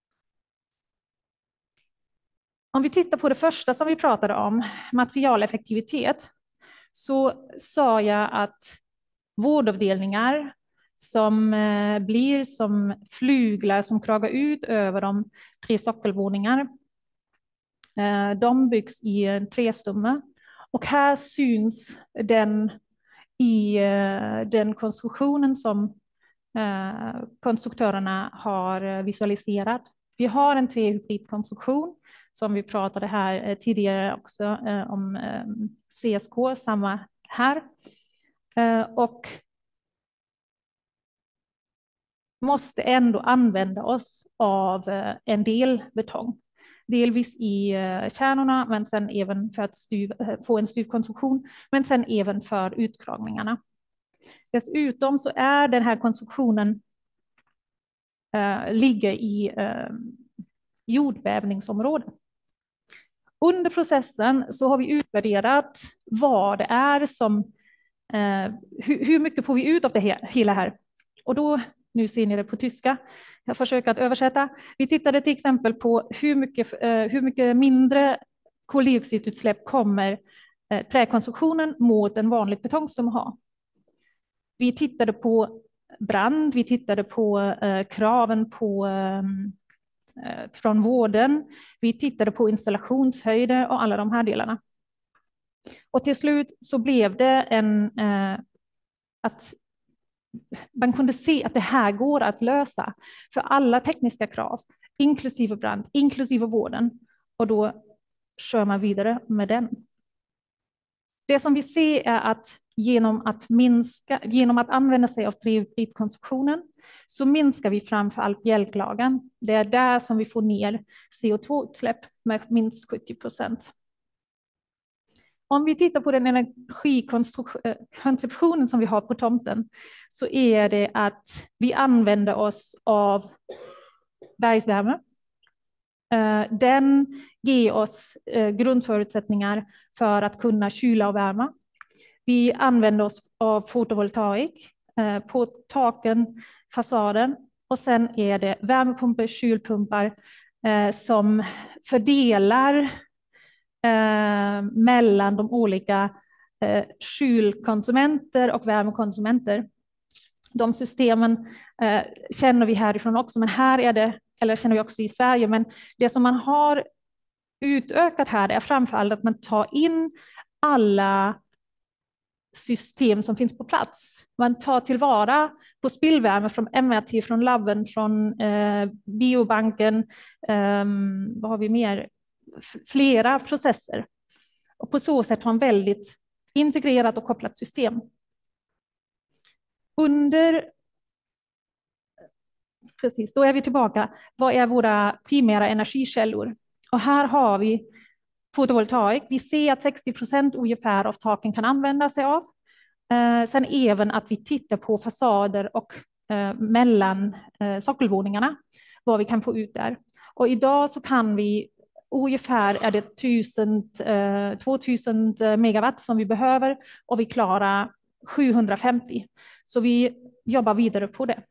Om vi tittar på det första som vi pratade om, materialeffektivitet, så sa jag att vårdavdelningar som blir som flyglar som kragar ut över de 3 sockelvåningar, de byggs i en trästomme. Och här syns den i den konstruktionen som konstruktörerna har visualiserat. Vi har en trähybridkonstruktion som vi pratade här tidigare också om CSK, samma här. Och måste ändå använda oss av en del betong. Delvis i kärnorna, men sen även för att få en styvkonstruktion, men sen även för utkragningarna. Dessutom så är den här konstruktionen ligger i jordbävningsområde. Under processen så har vi utvärderat vad det är som, hur mycket får vi ut av det hela här. Och då, nu ser ni det på tyska, jag försöker att översätta. Vi tittade till exempel på hur mycket mindre koldioxidutsläpp kommer träkonstruktionen mot en vanlig betongstomme har. Vi tittade på brand, vi tittade på kraven på från vården. Vi tittade på installationshöjder och alla de här delarna. Och till slut så blev det att man kunde se att det här går att lösa för alla tekniska krav, inklusive brand, inklusive vården. Och då kör man vidare med den. Det som vi ser är att genom att använda sig av trähybridkonstruktionen så minskar vi framför allt bjälklagen. Det är där som vi får ner CO2-utsläpp med minst 70%. Om vi tittar på den energikonceptionen som vi har på tomten så är det att vi använder oss av bergsvärme. Den ger oss grundförutsättningar för att kunna kyla och värma. Vi använder oss av fotovoltaik på taken, fasaden och sen är det värmepumpar, kylpumpar som fördelar mellan de olika kylkonsumenter och värmekonsumenter. De systemen känner vi härifrån också, men här är det, eller känner vi också i Sverige, men det som man har utökat här är framförallt att man tar in alla system som finns på plats. Man tar tillvara på spillvärme från MRT, från labben, från biobanken, vad har vi mer? Flera processer. Och på så sätt har man väldigt integrerat och kopplat system. Precis, då är vi tillbaka. Vad är våra primära energikällor? Och här har vi fotovoltaik. Vi ser att 60% ungefär av taken kan använda sig av. Sen även att vi tittar på fasader och mellan sockelvåningarna, vad vi kan få ut där. Och idag så kan vi ungefär är det 2000 megawatt som vi behöver och vi klarar 750. Så vi jobbar vidare på det.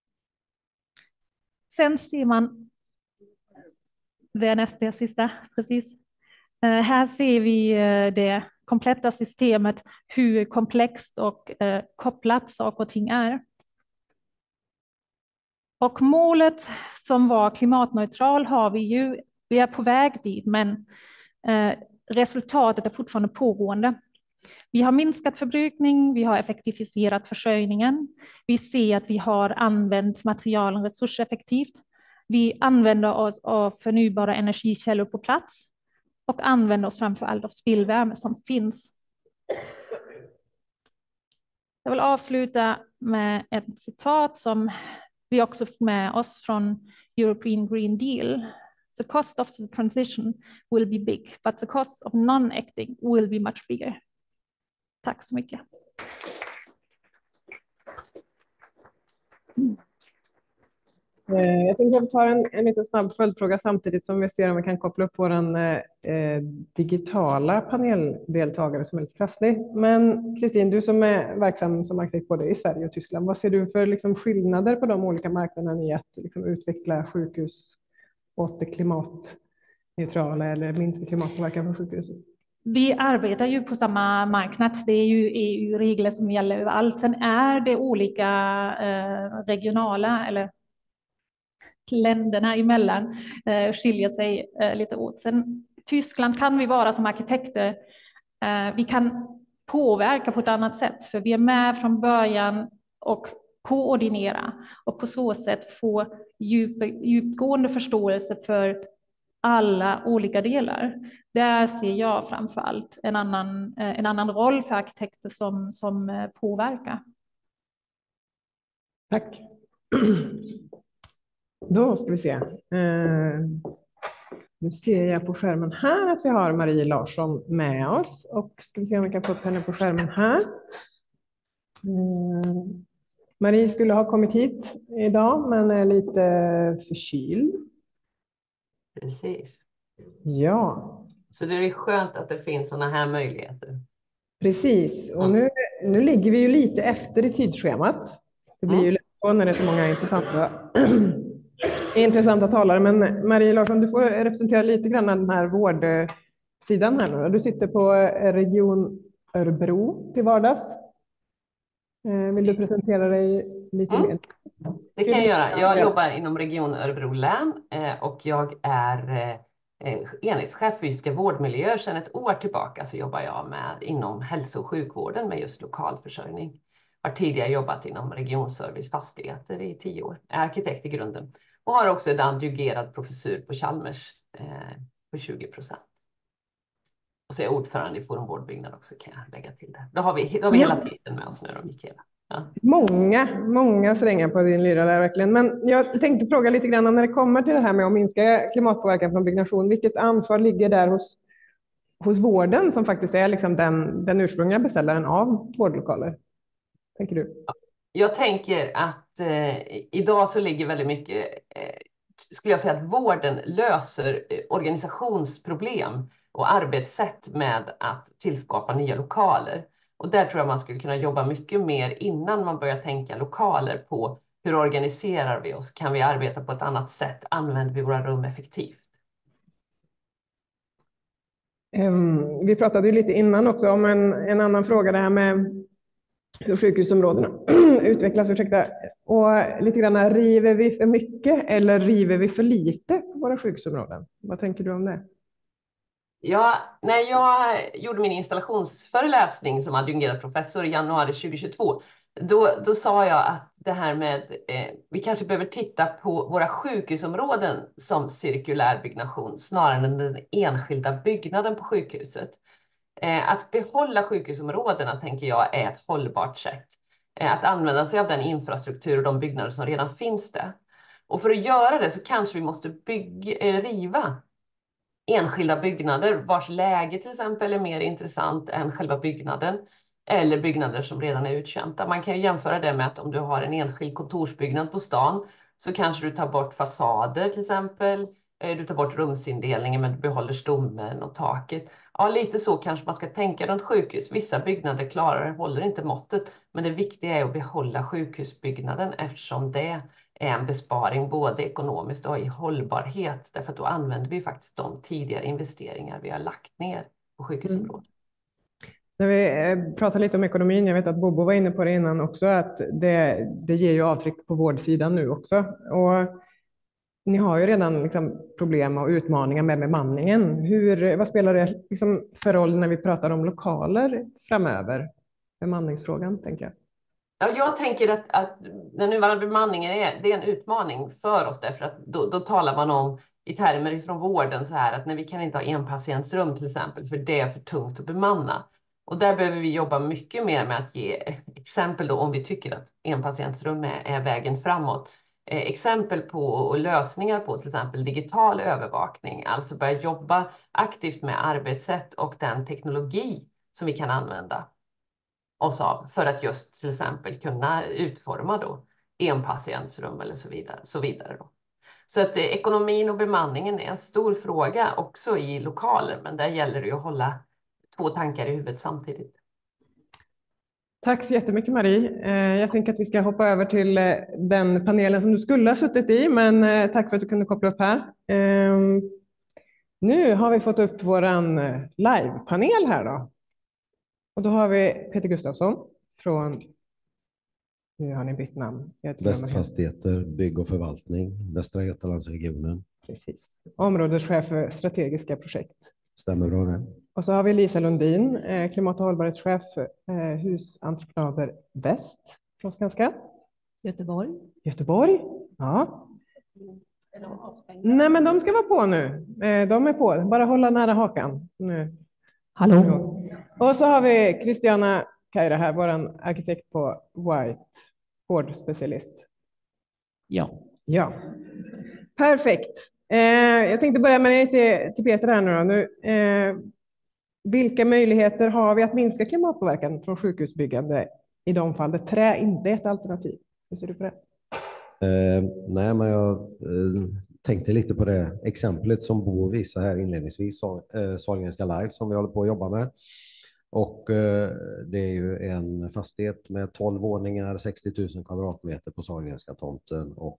Sen ser man, det är nästa sista, precis. Här ser vi det kompletta systemet, hur komplext och kopplat saker och ting är. Och målet som var klimatneutral har vi är på väg dit, men resultatet är fortfarande pågående. Vi har minskat förbrukning, vi har effektiviserat försörjningen. Vi ser att vi har använt materialen resurseffektivt. Vi använder oss av förnybara energikällor på plats och använder oss framför allt av spillvärme som finns. Jag vill avsluta med ett citat som vi också fick med oss från European Green Deal. The cost of the transition will be big, but the cost of non-acting will be much bigger. Tack så mycket. Jag tänkte att vi tar en liten snabb följdfråga samtidigt som vi ser om vi kan koppla upp vår digitala paneldeltagare som är lite krasslig. Men Kristin, du som är verksam som arkitekt både i Sverige och Tyskland, vad ser du för liksom skillnader på de olika marknaderna i att liksom utveckla sjukhus åt det klimatneutrala eller minska klimatpåverkan på sjukhuset? Vi arbetar ju på samma marknad. Det är ju EU-regler som gäller överallt. Sen är det olika regionala eller länderna emellan skiljer sig lite åt. Sen Tyskland kan vi vara som arkitekter. Vi kan påverka på ett annat sätt för vi är med från början och koordinera och på så sätt få djupgående förståelse för alla olika delar. Där ser jag framför allt en annan roll för arkitekter som påverkar. Tack. Då ska vi se. Nu ser jag på skärmen här att vi har Marie Larsson med oss. Och ska vi se om vi kan få upp henne på skärmen här. Marie skulle ha kommit hit idag men är lite förkyld. Precis. Ja. Så det är skönt att det finns sådana här möjligheter. Precis. Och nu ligger vi ju lite efter i tidsschemat. Det blir ju lätt så när det är så många intressanta talare. Men Marie Larsson, du får representera lite grann den här vårdsidan här nu. Du sitter på Region Örebro till vardags. Vill du presentera dig lite mer? Det kan jag göra. Jag jobbar inom Region Örebro län och jag är enhetschef fysiska vårdmiljöer. Sedan ett år tillbaka så jobbar jag inom hälso- och sjukvården med just lokalförsörjning. Jag har tidigare jobbat inom regionservice fastigheter i 10 år. Jag är arkitekt i grunden och har också en adjungerad professur på Chalmers på 20%. Och så är jag ordförande i Forum Vårdbyggnad också, kan jag lägga till det. Då har vi hela tiden med oss nu då, Mikaela. Ja. Många strängar på din lyra där verkligen. Men jag tänkte fråga lite grann när det kommer till det här med att minska klimatpåverkan från byggnation. Vilket ansvar ligger där hos vården som faktiskt är liksom den ursprungliga beställaren av vårdlokaler? Tänker du? Jag tänker att idag så ligger väldigt mycket, skulle jag säga att vården löser organisationsproblem och arbetssätt med att tillskapa nya lokaler. Och där tror jag man skulle kunna jobba mycket mer innan man börjar tänka lokaler på hur organiserar vi oss? Kan vi arbeta på ett annat sätt? Använder vi våra rum effektivt? Vi pratade ju lite innan också om en annan fråga, det här med hur sjukhusområdena utvecklas. Och lite grann, river vi för mycket eller river vi för lite på våra sjukhusområden? Vad tänker du om det? Ja, när jag gjorde min installationsföreläsning som adjungerad professor i januari 2022, då sa jag att det här med, vi kanske behöver titta på våra sjukhusområden som cirkulär byggnation snarare än den enskilda byggnaden på sjukhuset. Att behålla sjukhusområdena tänker jag är ett hållbart sätt. Att använda sig av den infrastruktur och de byggnader som redan finns där. Och för att göra det så kanske vi måste riva enskilda byggnader vars läge till exempel är mer intressant än själva byggnaden. Eller byggnader som redan är uttjänta. Man kan ju jämföra det med att om du har en enskild kontorsbyggnad på stan så kanske du tar bort fasader till exempel. Du tar bort rumsindelningen men du behåller stommen och taket. Ja, lite så kanske man ska tänka runt sjukhus. Vissa byggnader håller inte måttet. Men det viktiga är att behålla sjukhusbyggnaden eftersom det är en besparing både ekonomiskt och i hållbarhet. Därför att då använder vi faktiskt de tidigare investeringar vi har lagt ner på sjukhusområdet. När vi pratar lite om ekonomin, jag vet att Bobo var inne på det innan också, att det ger ju avtryck på vårdsidan nu också. Och ni har ju redan liksom problem och utmaningar med bemanningen. Vad spelar det liksom för roll när vi pratar om lokaler framöver? Bemanningsfrågan, tänker jag. Ja, jag tänker att den nuvarande bemanningen det är en utmaning för oss, därför att då talar man om i termer från vården så här att vi kan inte ha enpatientsrum till exempel, för det är för tungt att bemanna. Och där behöver vi jobba mycket mer med att ge exempel då, om vi tycker att enpatientsrum är vägen framåt. Exempel på och lösningar på till exempel digital övervakning, alltså börja jobba aktivt med arbetssätt och den teknologi som vi kan använda oss av för att just till exempel kunna utforma då enpatientsrum eller så vidare då. Så att ekonomin och bemanningen är en stor fråga också i lokaler, men där gäller det ju att hålla 2 tankar i huvudet samtidigt. Tack så jättemycket, Marie. Jag tänker att vi ska hoppa över till den panelen som du skulle ha suttit i, men tack för att du kunde koppla upp här. Nu har vi fått upp våran live-panel här då. Och då har vi Peter Gustafsson från, nu har ni bytt namn. Västfastigheter, bygg och förvaltning, Västra Götalandsregionen. Precis. Områdeschef för strategiska projekt. Stämmer bra det. Och så har vi Lisa Lundin, klimat- och hållbarhetschef, Husentreprenader Väst, Floskanska. Göteborg. Göteborg, ja. Nej, men de ska vara på nu. De är på, bara hålla nära hakan. Nu. Hallå. Och så har vi Christiana Kaira här, vår arkitekt på White, vårdspecialist. Ja. Ja, perfekt. Jag tänkte börja med dig till Peter här nu. Vilka möjligheter har vi att minska klimatpåverkan från sjukhusbyggande i de fall där trä inte är ett alternativ? Hur ser du på det? Nej, men jag tänkte lite på det exemplet som Bo visade här inledningsvis, Sahlgrenska Live, som vi håller på att jobba med. Och det är ju en fastighet med 12 våningar, 60 000 kvadratmeter på Sahlgrenska tomten, och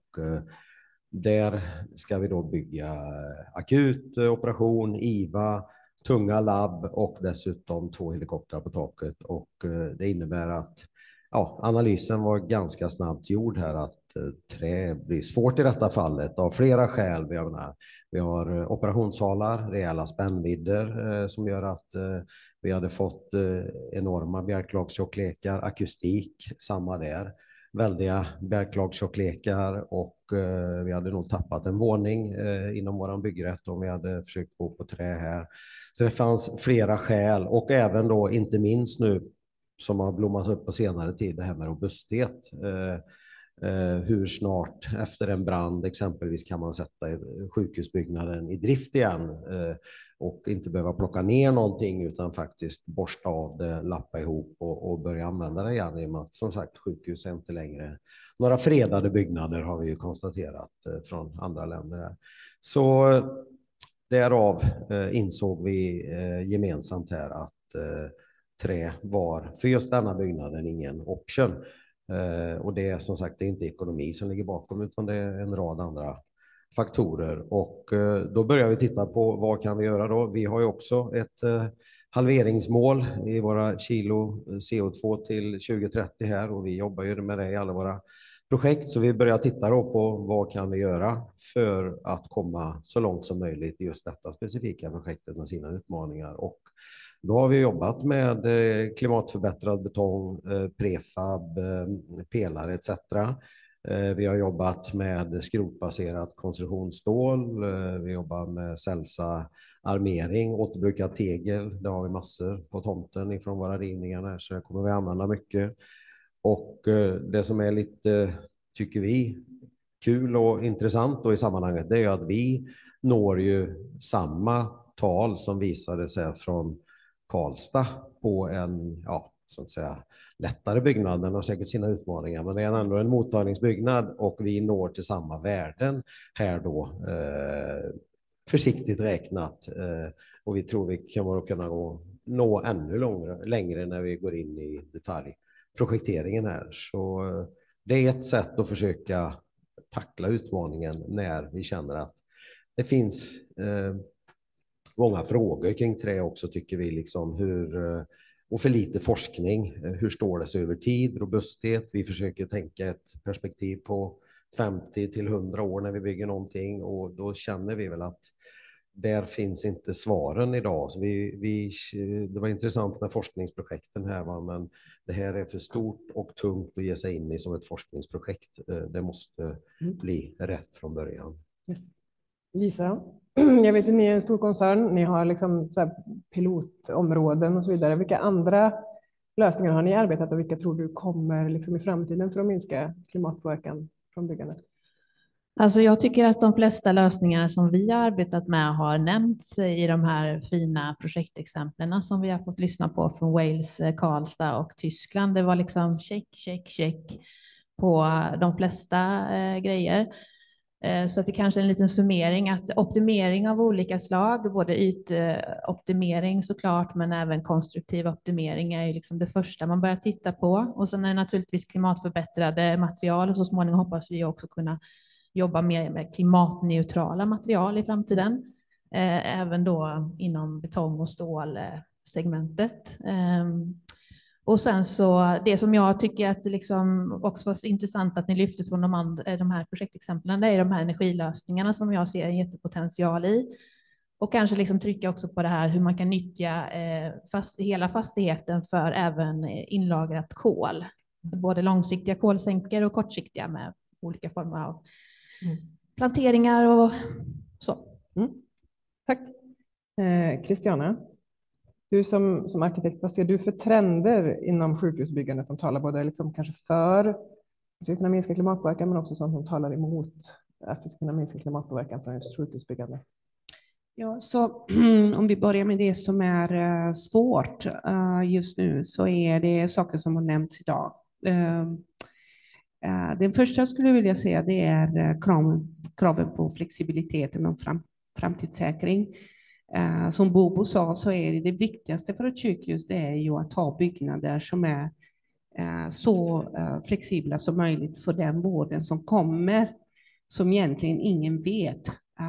där ska vi då bygga akut operation, IVA, tunga labb och dessutom 2 helikoptrar på taket. Och det innebär att analysen var ganska snabbt gjord här, att trä blir svårt i detta fallet av flera skäl. Vi har operationssalar, rejäla spännvidder som gör att vi hade fått enorma bjälklagstjocklekar, akustik, samma där. Väldiga bjälklagstjocklekar, och vi hade nog tappat en våning inom våran byggrätt om vi hade försökt gå på trä här. Så det fanns flera skäl, och även då inte minst nu som har blommat upp på senare tid, det här med robusthet. Hur snart efter en brand exempelvis kan man sätta sjukhusbyggnaden i drift igen och inte behöva plocka ner någonting utan faktiskt borsta av det, lappa ihop och börja använda det igen, i och med att som sagt sjukhus är inte längre några fredade byggnader, har vi ju konstaterat från andra länder. Så därav insåg vi gemensamt här att trä var för just denna byggnaden ingen option. Och det är som sagt, det är inte ekonomi som ligger bakom, utan det är en rad andra faktorer. Och då börjar vi titta på vad kan vi göra då. Vi har ju också ett halveringsmål i våra kilo CO2 till 2030 här, och vi jobbar ju med det i alla våra projekt. Så vi börjar titta då på vad kan vi göra för att komma så långt som möjligt i just detta specifika projektet med sina utmaningar. Och då har vi jobbat med klimatförbättrad betong, prefab, pelare etc. Vi har jobbat med skrotbaserat konstruktionsstål. Vi jobbar med Celsa armering, återbrukat tegel. Det har vi massor på tomten ifrån våra rivningar, så det kommer vi använda mycket. Och det som är lite, tycker vi, kul och intressant då i sammanhanget, det är att vi når ju samma tal som visade sig från Karlstad på en, så att säga, lättare byggnad. Den har säkert sina utmaningar, men det är ändå en mottagningsbyggnad, och vi når till samma värden här då, försiktigt räknat. Och vi tror vi kommer att kunna nå ännu längre när vi går in i detaljprojekteringen här. Så det är ett sätt att försöka tackla utmaningen när vi känner att det finns många frågor kring trä också, tycker vi, liksom och för lite forskning. Hur står det sig över tid? Robusthet. Vi försöker tänka ett perspektiv på 50 till 100 år när vi bygger någonting, och då känner vi väl att där finns inte svaren idag. Så det var intressant med forskningsprojekten här, men det här är för stort och tungt att ge sig in i som ett forskningsprojekt. Det måste bli rätt från början. Yes. Lisa, jag vet att ni är en stor koncern, ni har liksom så här pilotområden och så vidare. Vilka andra lösningar har ni arbetat och vilka tror du kommer liksom i framtiden för att minska klimatpåverkan från byggandet? Alltså jag tycker att de flesta lösningar som vi har arbetat med har nämnts i de här fina projektexemplen som vi har fått lyssna på från Wales, Karlstad och Tyskland. Det var liksom check på de flesta grejer. Så att det kanske är en liten summering att optimering av olika slag, både ytoptimering såklart, men även konstruktiv optimering är ju liksom det första man börjar titta på. Och sen är det naturligtvis klimatförbättrade material, och så småningom hoppas vi också kunna jobba mer med klimatneutrala material i framtiden, även då inom betong- och stålsegmentet. Och sen så det som jag tycker att liksom också var intressant att ni lyfte från de här projektexemplen, det är de här energilösningarna som jag ser en jättepotential i. Och kanske liksom trycka också på det här hur man kan nyttja hela fastigheten för även inlagrat kol. Både långsiktiga kolsänkor och kortsiktiga med olika former av planteringar och så. Tack. Christiana, du som arkitekt, vad ser du för trender inom sjukhusbyggandet som talar både liksom kanske för att vi ska kunna minska klimatpåverkan, men också sånt som talar emot att vi ska kunna minska klimatpåverkan från just sjukhusbyggande? Ja, så om vi börjar med det som är svårt just nu, så är det saker som har nämnts idag. Den första jag skulle vilja säga, det är kraven på flexibilitet och framtidssäkring. Som Bobo sa, så är det viktigaste för ett sjukhus, det är ju att ha byggnader som är så flexibla som möjligt för den vården som kommer, som egentligen ingen vet.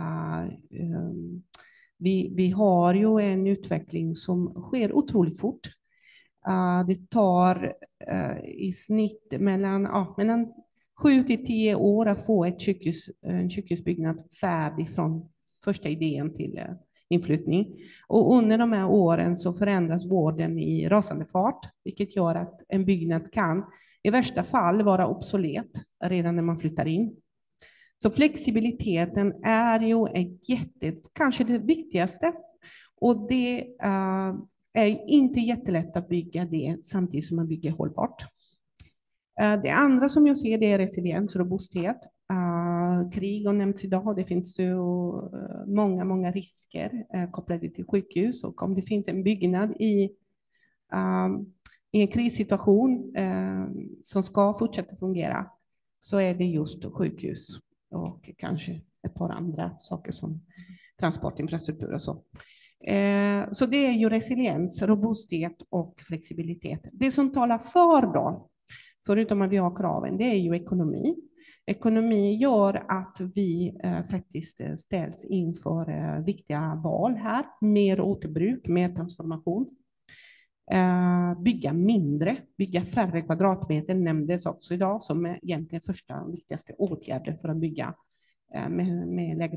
Vi har ju en utveckling som sker otroligt fort. Det tar i snitt mellan 7 till 10 år att få en sjukhusbyggnad färdig från första idén till inflyttning. Och under de här åren så förändras vården i rasande fart, vilket gör att en byggnad kan i värsta fall vara obsolet redan när man flyttar in. Så flexibiliteten är ju kanske det viktigaste, och det är inte jättelätt att bygga det samtidigt som man bygger hållbart. Det andra som jag ser, det är resiliens och robusthet. Krig har nämnts idag. Det finns ju många risker kopplade till sjukhus, och om det finns en byggnad i en krissituation som ska fortsätta fungera, så är det just sjukhus och kanske ett par andra saker som transportinfrastruktur och så. Så det är ju resiliens, robusthet och flexibilitet. Det som talar för då, förutom att vi har kraven, det är ju ekonomi. Ekonomi gör att vi faktiskt ställs inför viktiga val här. Mer återbruk, mer transformation. Bygga mindre, bygga färre kvadratmeter nämndes också idag som är egentligen första viktigaste åtgärden för att bygga med lägre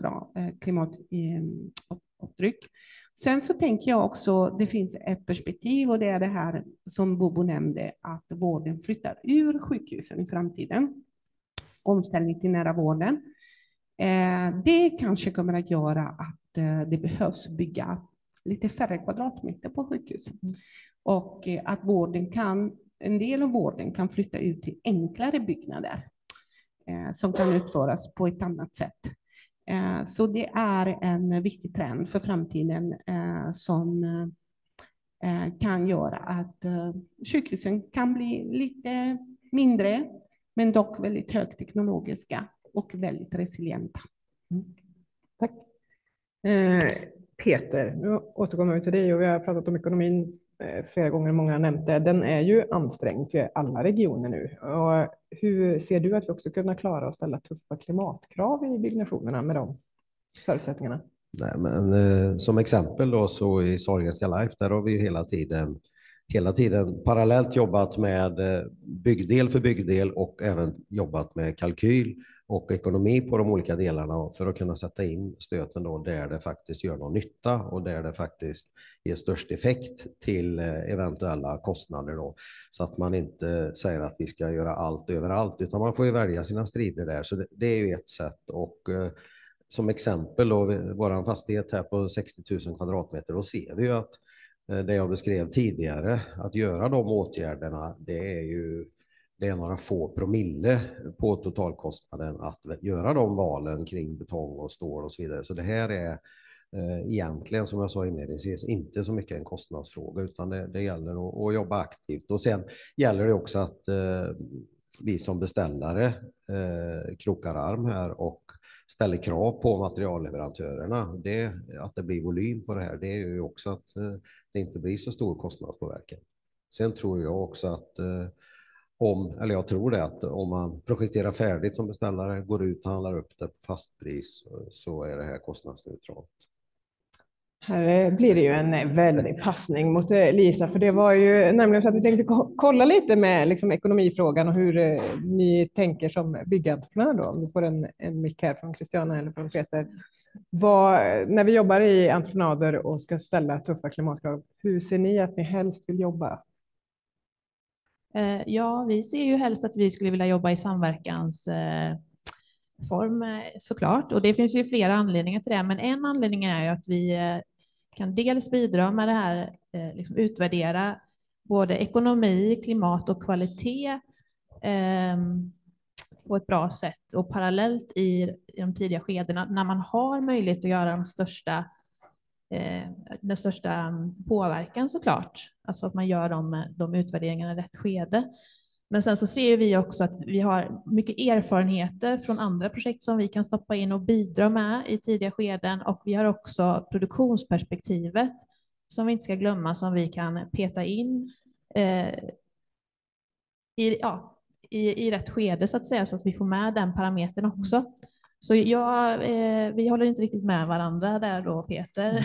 klimatavtryck. Sen så tänker jag också, det finns ett perspektiv, och det är det här som Bobo nämnde, att vården flyttar ur sjukhusen i framtiden. Omställning till nära vården. Det kanske kommer att göra att det behövs bygga lite färre kvadratmeter på sjukhusen. Och att en del av vården kan flytta ut till enklare byggnader som kan utföras på ett annat sätt. Så det är en viktig trend för framtiden som kan göra att sjukhusen kan bli lite mindre, men dock väldigt högteknologiska och väldigt resilienta. Tack. Peter, nu återkommer vi till dig, och vi har pratat om ekonomin flera gånger, många har nämnt det. Den är ju ansträngd för alla regioner nu. Och hur ser du att vi också kunna klara att ställa tuffa klimatkrav i byggnationerna med de förutsättningarna? Nej, men som exempel då, så i Sahlgrenska Life, där har vi hela tiden hela tiden parallellt jobbat med byggdel för byggdel och även jobbat med kalkyl och ekonomi på de olika delarna för att kunna sätta in stöten då där det faktiskt gör någon nytta och där det faktiskt ger störst effekt till eventuella kostnader då. Så att man inte säger att vi ska göra allt överallt, utan man får ju välja sina strider där. Så det är ju ett sätt. Och som exempel då, vår fastighet här på 60 000 kvadratmeter, då ser vi ju att det jag beskrev tidigare, att göra de åtgärderna, det är några få promille på totalkostnaden att göra de valen kring betong och stål och så vidare. Så det här är egentligen, som jag sa inledningsvis, inte så mycket en kostnadsfråga, utan det gäller att jobba aktivt. Och sen gäller det också att vi som beställare krokar arm här och ställer krav på materialleverantörerna. Att det blir volym på det här, det är ju också att det inte blir så stor kostnadspåverkan. Sen tror jag också att jag tror det, att om man projekterar färdigt som beställare, går ut och handlar upp det på fastpris, så är det här kostnadsneutralt. Här blir det ju en väldig passning mot Lisa, för det var ju nämligen så att vi tänkte kolla lite med liksom ekonomifrågan och hur ni tänker som byggentreprenör då. Om du får en mick här från Christiana eller från Peter. När vi jobbar i entreprenader och ska ställa tuffa klimatkrav, hur ser ni att ni helst vill jobba? Ja, vi ser ju helst att vi skulle vilja jobba i samverkansform såklart. Och det finns ju flera anledningar till det. Men en anledning är ju att vi kan dels bidra med det här, liksom utvärdera både ekonomi, klimat och kvalitet på ett bra sätt. Och parallellt i de tidiga skedena, när man har möjlighet att göra den största påverkan såklart. Alltså att man gör de utvärderingarna i rätt skede. Men sen så ser vi också att vi har mycket erfarenheter från andra projekt som vi kan stoppa in och bidra med i tidiga skeden. Och vi har också produktionsperspektivet som vi inte ska glömma, som vi kan peta in i rätt skede så att säga, så att vi får med den parametern också. Så vi håller inte riktigt med varandra där då, Peter.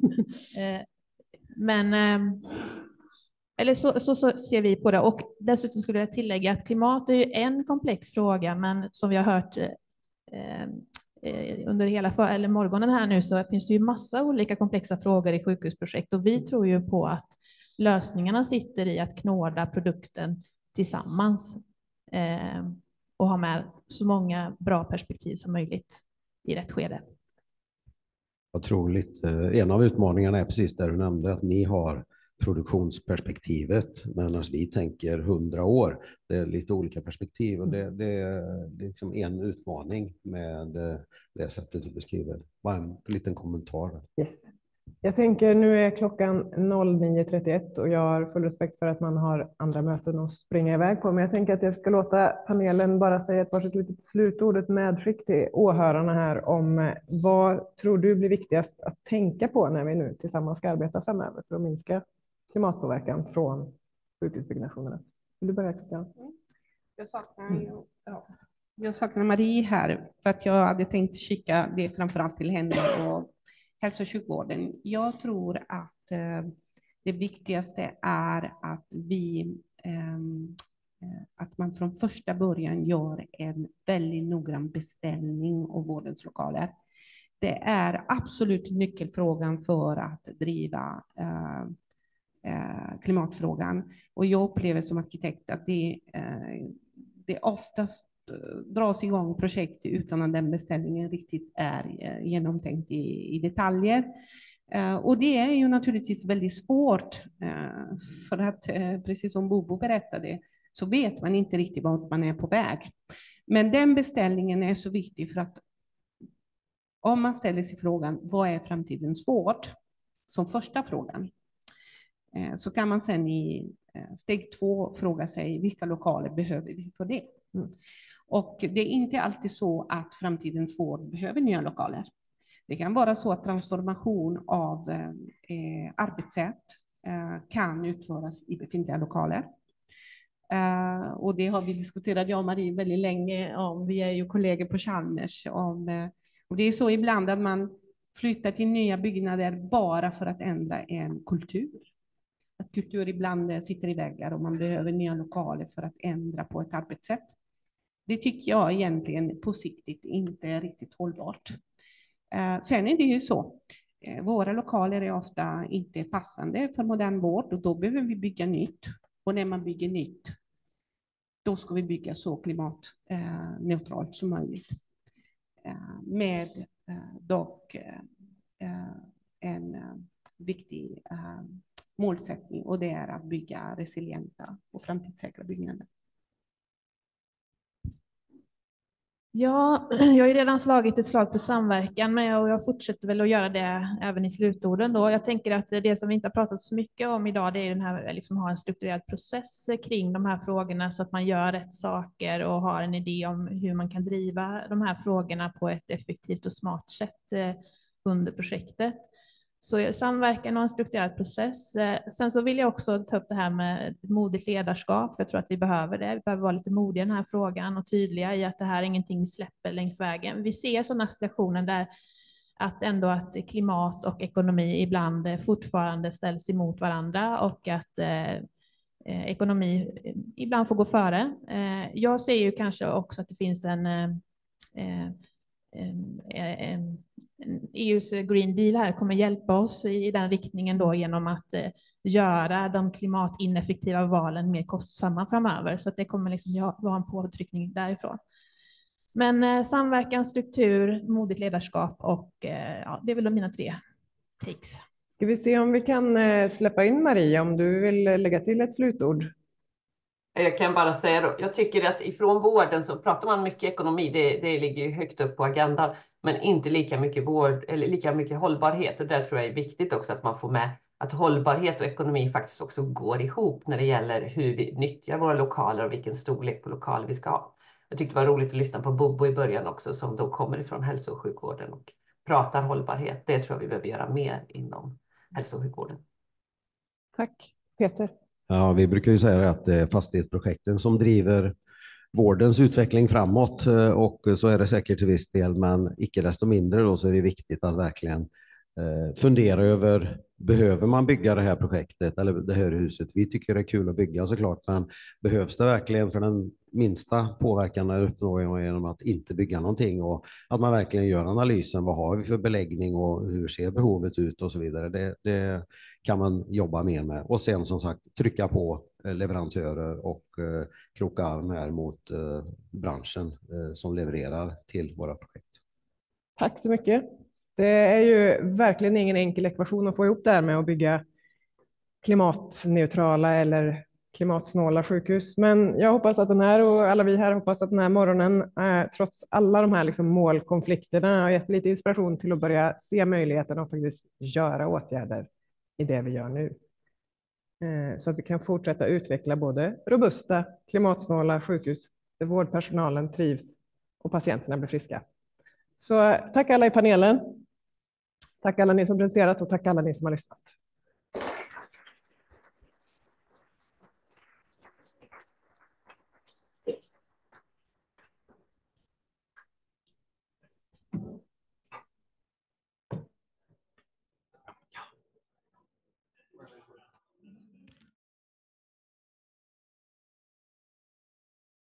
Men eller så ser vi på det. Och dessutom skulle jag tillägga att klimat är ju en komplex fråga, men som vi har hört under hela morgonen här nu, så finns det ju massa olika komplexa frågor i sjukhusprojekt, och vi tror ju på att lösningarna sitter i att knåda produkten tillsammans och ha med så många bra perspektiv som möjligt i rätt skede. Jag tror en av utmaningarna är precis där du nämnde, att ni har produktionsperspektivet, medan vi tänker 100 år. Det är lite olika perspektiv, och det är liksom en utmaning med det sättet du beskriver. Bara en liten kommentar. Yes. Jag tänker, nu är klockan 09.31 och jag har full respekt för att man har andra möten att springa iväg på, men jag tänker att jag ska låta panelen bara säga ett varsitt litet slutord, ett medskick till åhörarna här om vad tror du blir viktigast att tänka på när vi nu tillsammans ska arbeta framöver för att minska klimatpåverkan från sjukhusbyggnationerna. Vill du börja, Christian? Jag saknar Marie här, för att jag hade tänkt kika det framförallt till henne och hälso- och sjukvården. Jag tror att det viktigaste är att man från första början gör en väldigt noggrann beställning av vårdens lokaler. Det är absolut nyckelfrågan för att driva klimatfrågan. Och jag upplever som arkitekt att det oftast dras igång projekt utan att den beställningen riktigt är genomtänkt i detaljer. Och det är ju naturligtvis väldigt svårt, för att precis som Bobo berättade så vet man inte riktigt vart man är på väg. Men den beställningen är så viktig, för att om man ställer sig frågan vad är framtidens vård som första frågan, så kan man sedan i steg 2 fråga sig vilka lokaler behöver vi för det. Och det är inte alltid så att framtidens vård behöver nya lokaler. Det kan vara så att transformation av arbetssätt kan utföras i befintliga lokaler. Och det har vi diskuterat, jag och Marie, väldigt länge om. Vi är ju kollegor på Chalmers. Och det är så ibland att man flyttar till nya byggnader bara för att ändra en kultur. Att kultur ibland sitter i väggar och man behöver nya lokaler för att ändra på ett arbetssätt. Det tycker jag egentligen på sikt inte är riktigt hållbart. Sen är det ju så. Våra lokaler är ofta inte passande för modern vård och då behöver vi bygga nytt. Och när man bygger nytt, då ska vi bygga så klimatneutralt som möjligt. Med dock en viktig målsättning och det är att bygga resilienta och framtidssäkra byggnader. Ja, jag har ju redan slagit ett slag för samverkan, men jag fortsätter väl att göra det även i slutorden då. Jag tänker att det som vi inte har pratat så mycket om idag, det är den här, liksom, ha en strukturerad process kring de här frågorna så att man gör rätt saker och har en idé om hur man kan driva de här frågorna på ett effektivt och smart sätt under projektet. Så samverkan och en strukturerad process. Sen så vill jag också ta upp det här med modigt ledarskap. Jag tror att vi behöver det. Vi behöver vara lite modiga i den här frågan och tydliga i att det här är ingenting vi släpper längs vägen. Vi ser sådana situationer där att klimat och ekonomi ibland fortfarande ställs emot varandra och att ekonomi ibland får gå före. Jag ser ju kanske också att det finns EUs Green Deal här kommer hjälpa oss i den riktningen då genom att göra de klimatineffektiva valen mer kostsamma framöver. Så att det kommer liksom vara en påtryckning därifrån. Men samverkan, struktur, modigt ledarskap och ja, det är väl mina 3 takes. Ska vi se om vi kan släppa in Maria om du vill lägga till ett slutord. Jag kan bara säga då, jag tycker att ifrån vården så pratar man mycket ekonomi, det ligger ju högt upp på agendan, men inte lika mycket vård eller lika mycket hållbarhet. Och där tror jag är viktigt också att man får med att hållbarhet och ekonomi faktiskt också går ihop när det gäller hur vi nyttjar våra lokaler och vilken storlek på lokal vi ska ha. Jag tyckte det var roligt att lyssna på Bobo i början också som då kommer ifrån hälso- och sjukvården och pratar hållbarhet. Det tror jag vi behöver göra mer inom hälso- och sjukvården. Tack. Peter? Ja, vi brukar ju säga att det är fastighetsprojekten som driver vårdens utveckling framåt och så är det säkert till viss del, men icke desto mindre då så är det viktigt att verkligen fundera över, behöver man bygga det här projektet eller det här huset? Vi tycker det är kul att bygga såklart, men behövs det verkligen? För den minsta påverkan uppnår jag genom att inte bygga någonting och att man verkligen gör analysen. Vad har vi för beläggning och hur ser behovet ut och så vidare. Det kan man jobba mer med och sen som sagt trycka på leverantörer och kroka arm här mot branschen som levererar till våra projekt. Tack så mycket. Det är ju verkligen ingen enkel ekvation att få ihop det här med att bygga klimatneutrala eller klimatsnåla sjukhus. Men jag hoppas att den här och alla vi här hoppas att den här morgonen trots alla de här liksom målkonflikterna har gett lite inspiration till att börja se möjligheten att faktiskt göra åtgärder i det vi gör nu. Så att vi kan fortsätta utveckla både robusta, klimatsnåla sjukhus där vårdpersonalen trivs och patienterna blir friska. Så tack alla i panelen. Tack alla ni som presterat och tack alla ni som har lyssnat.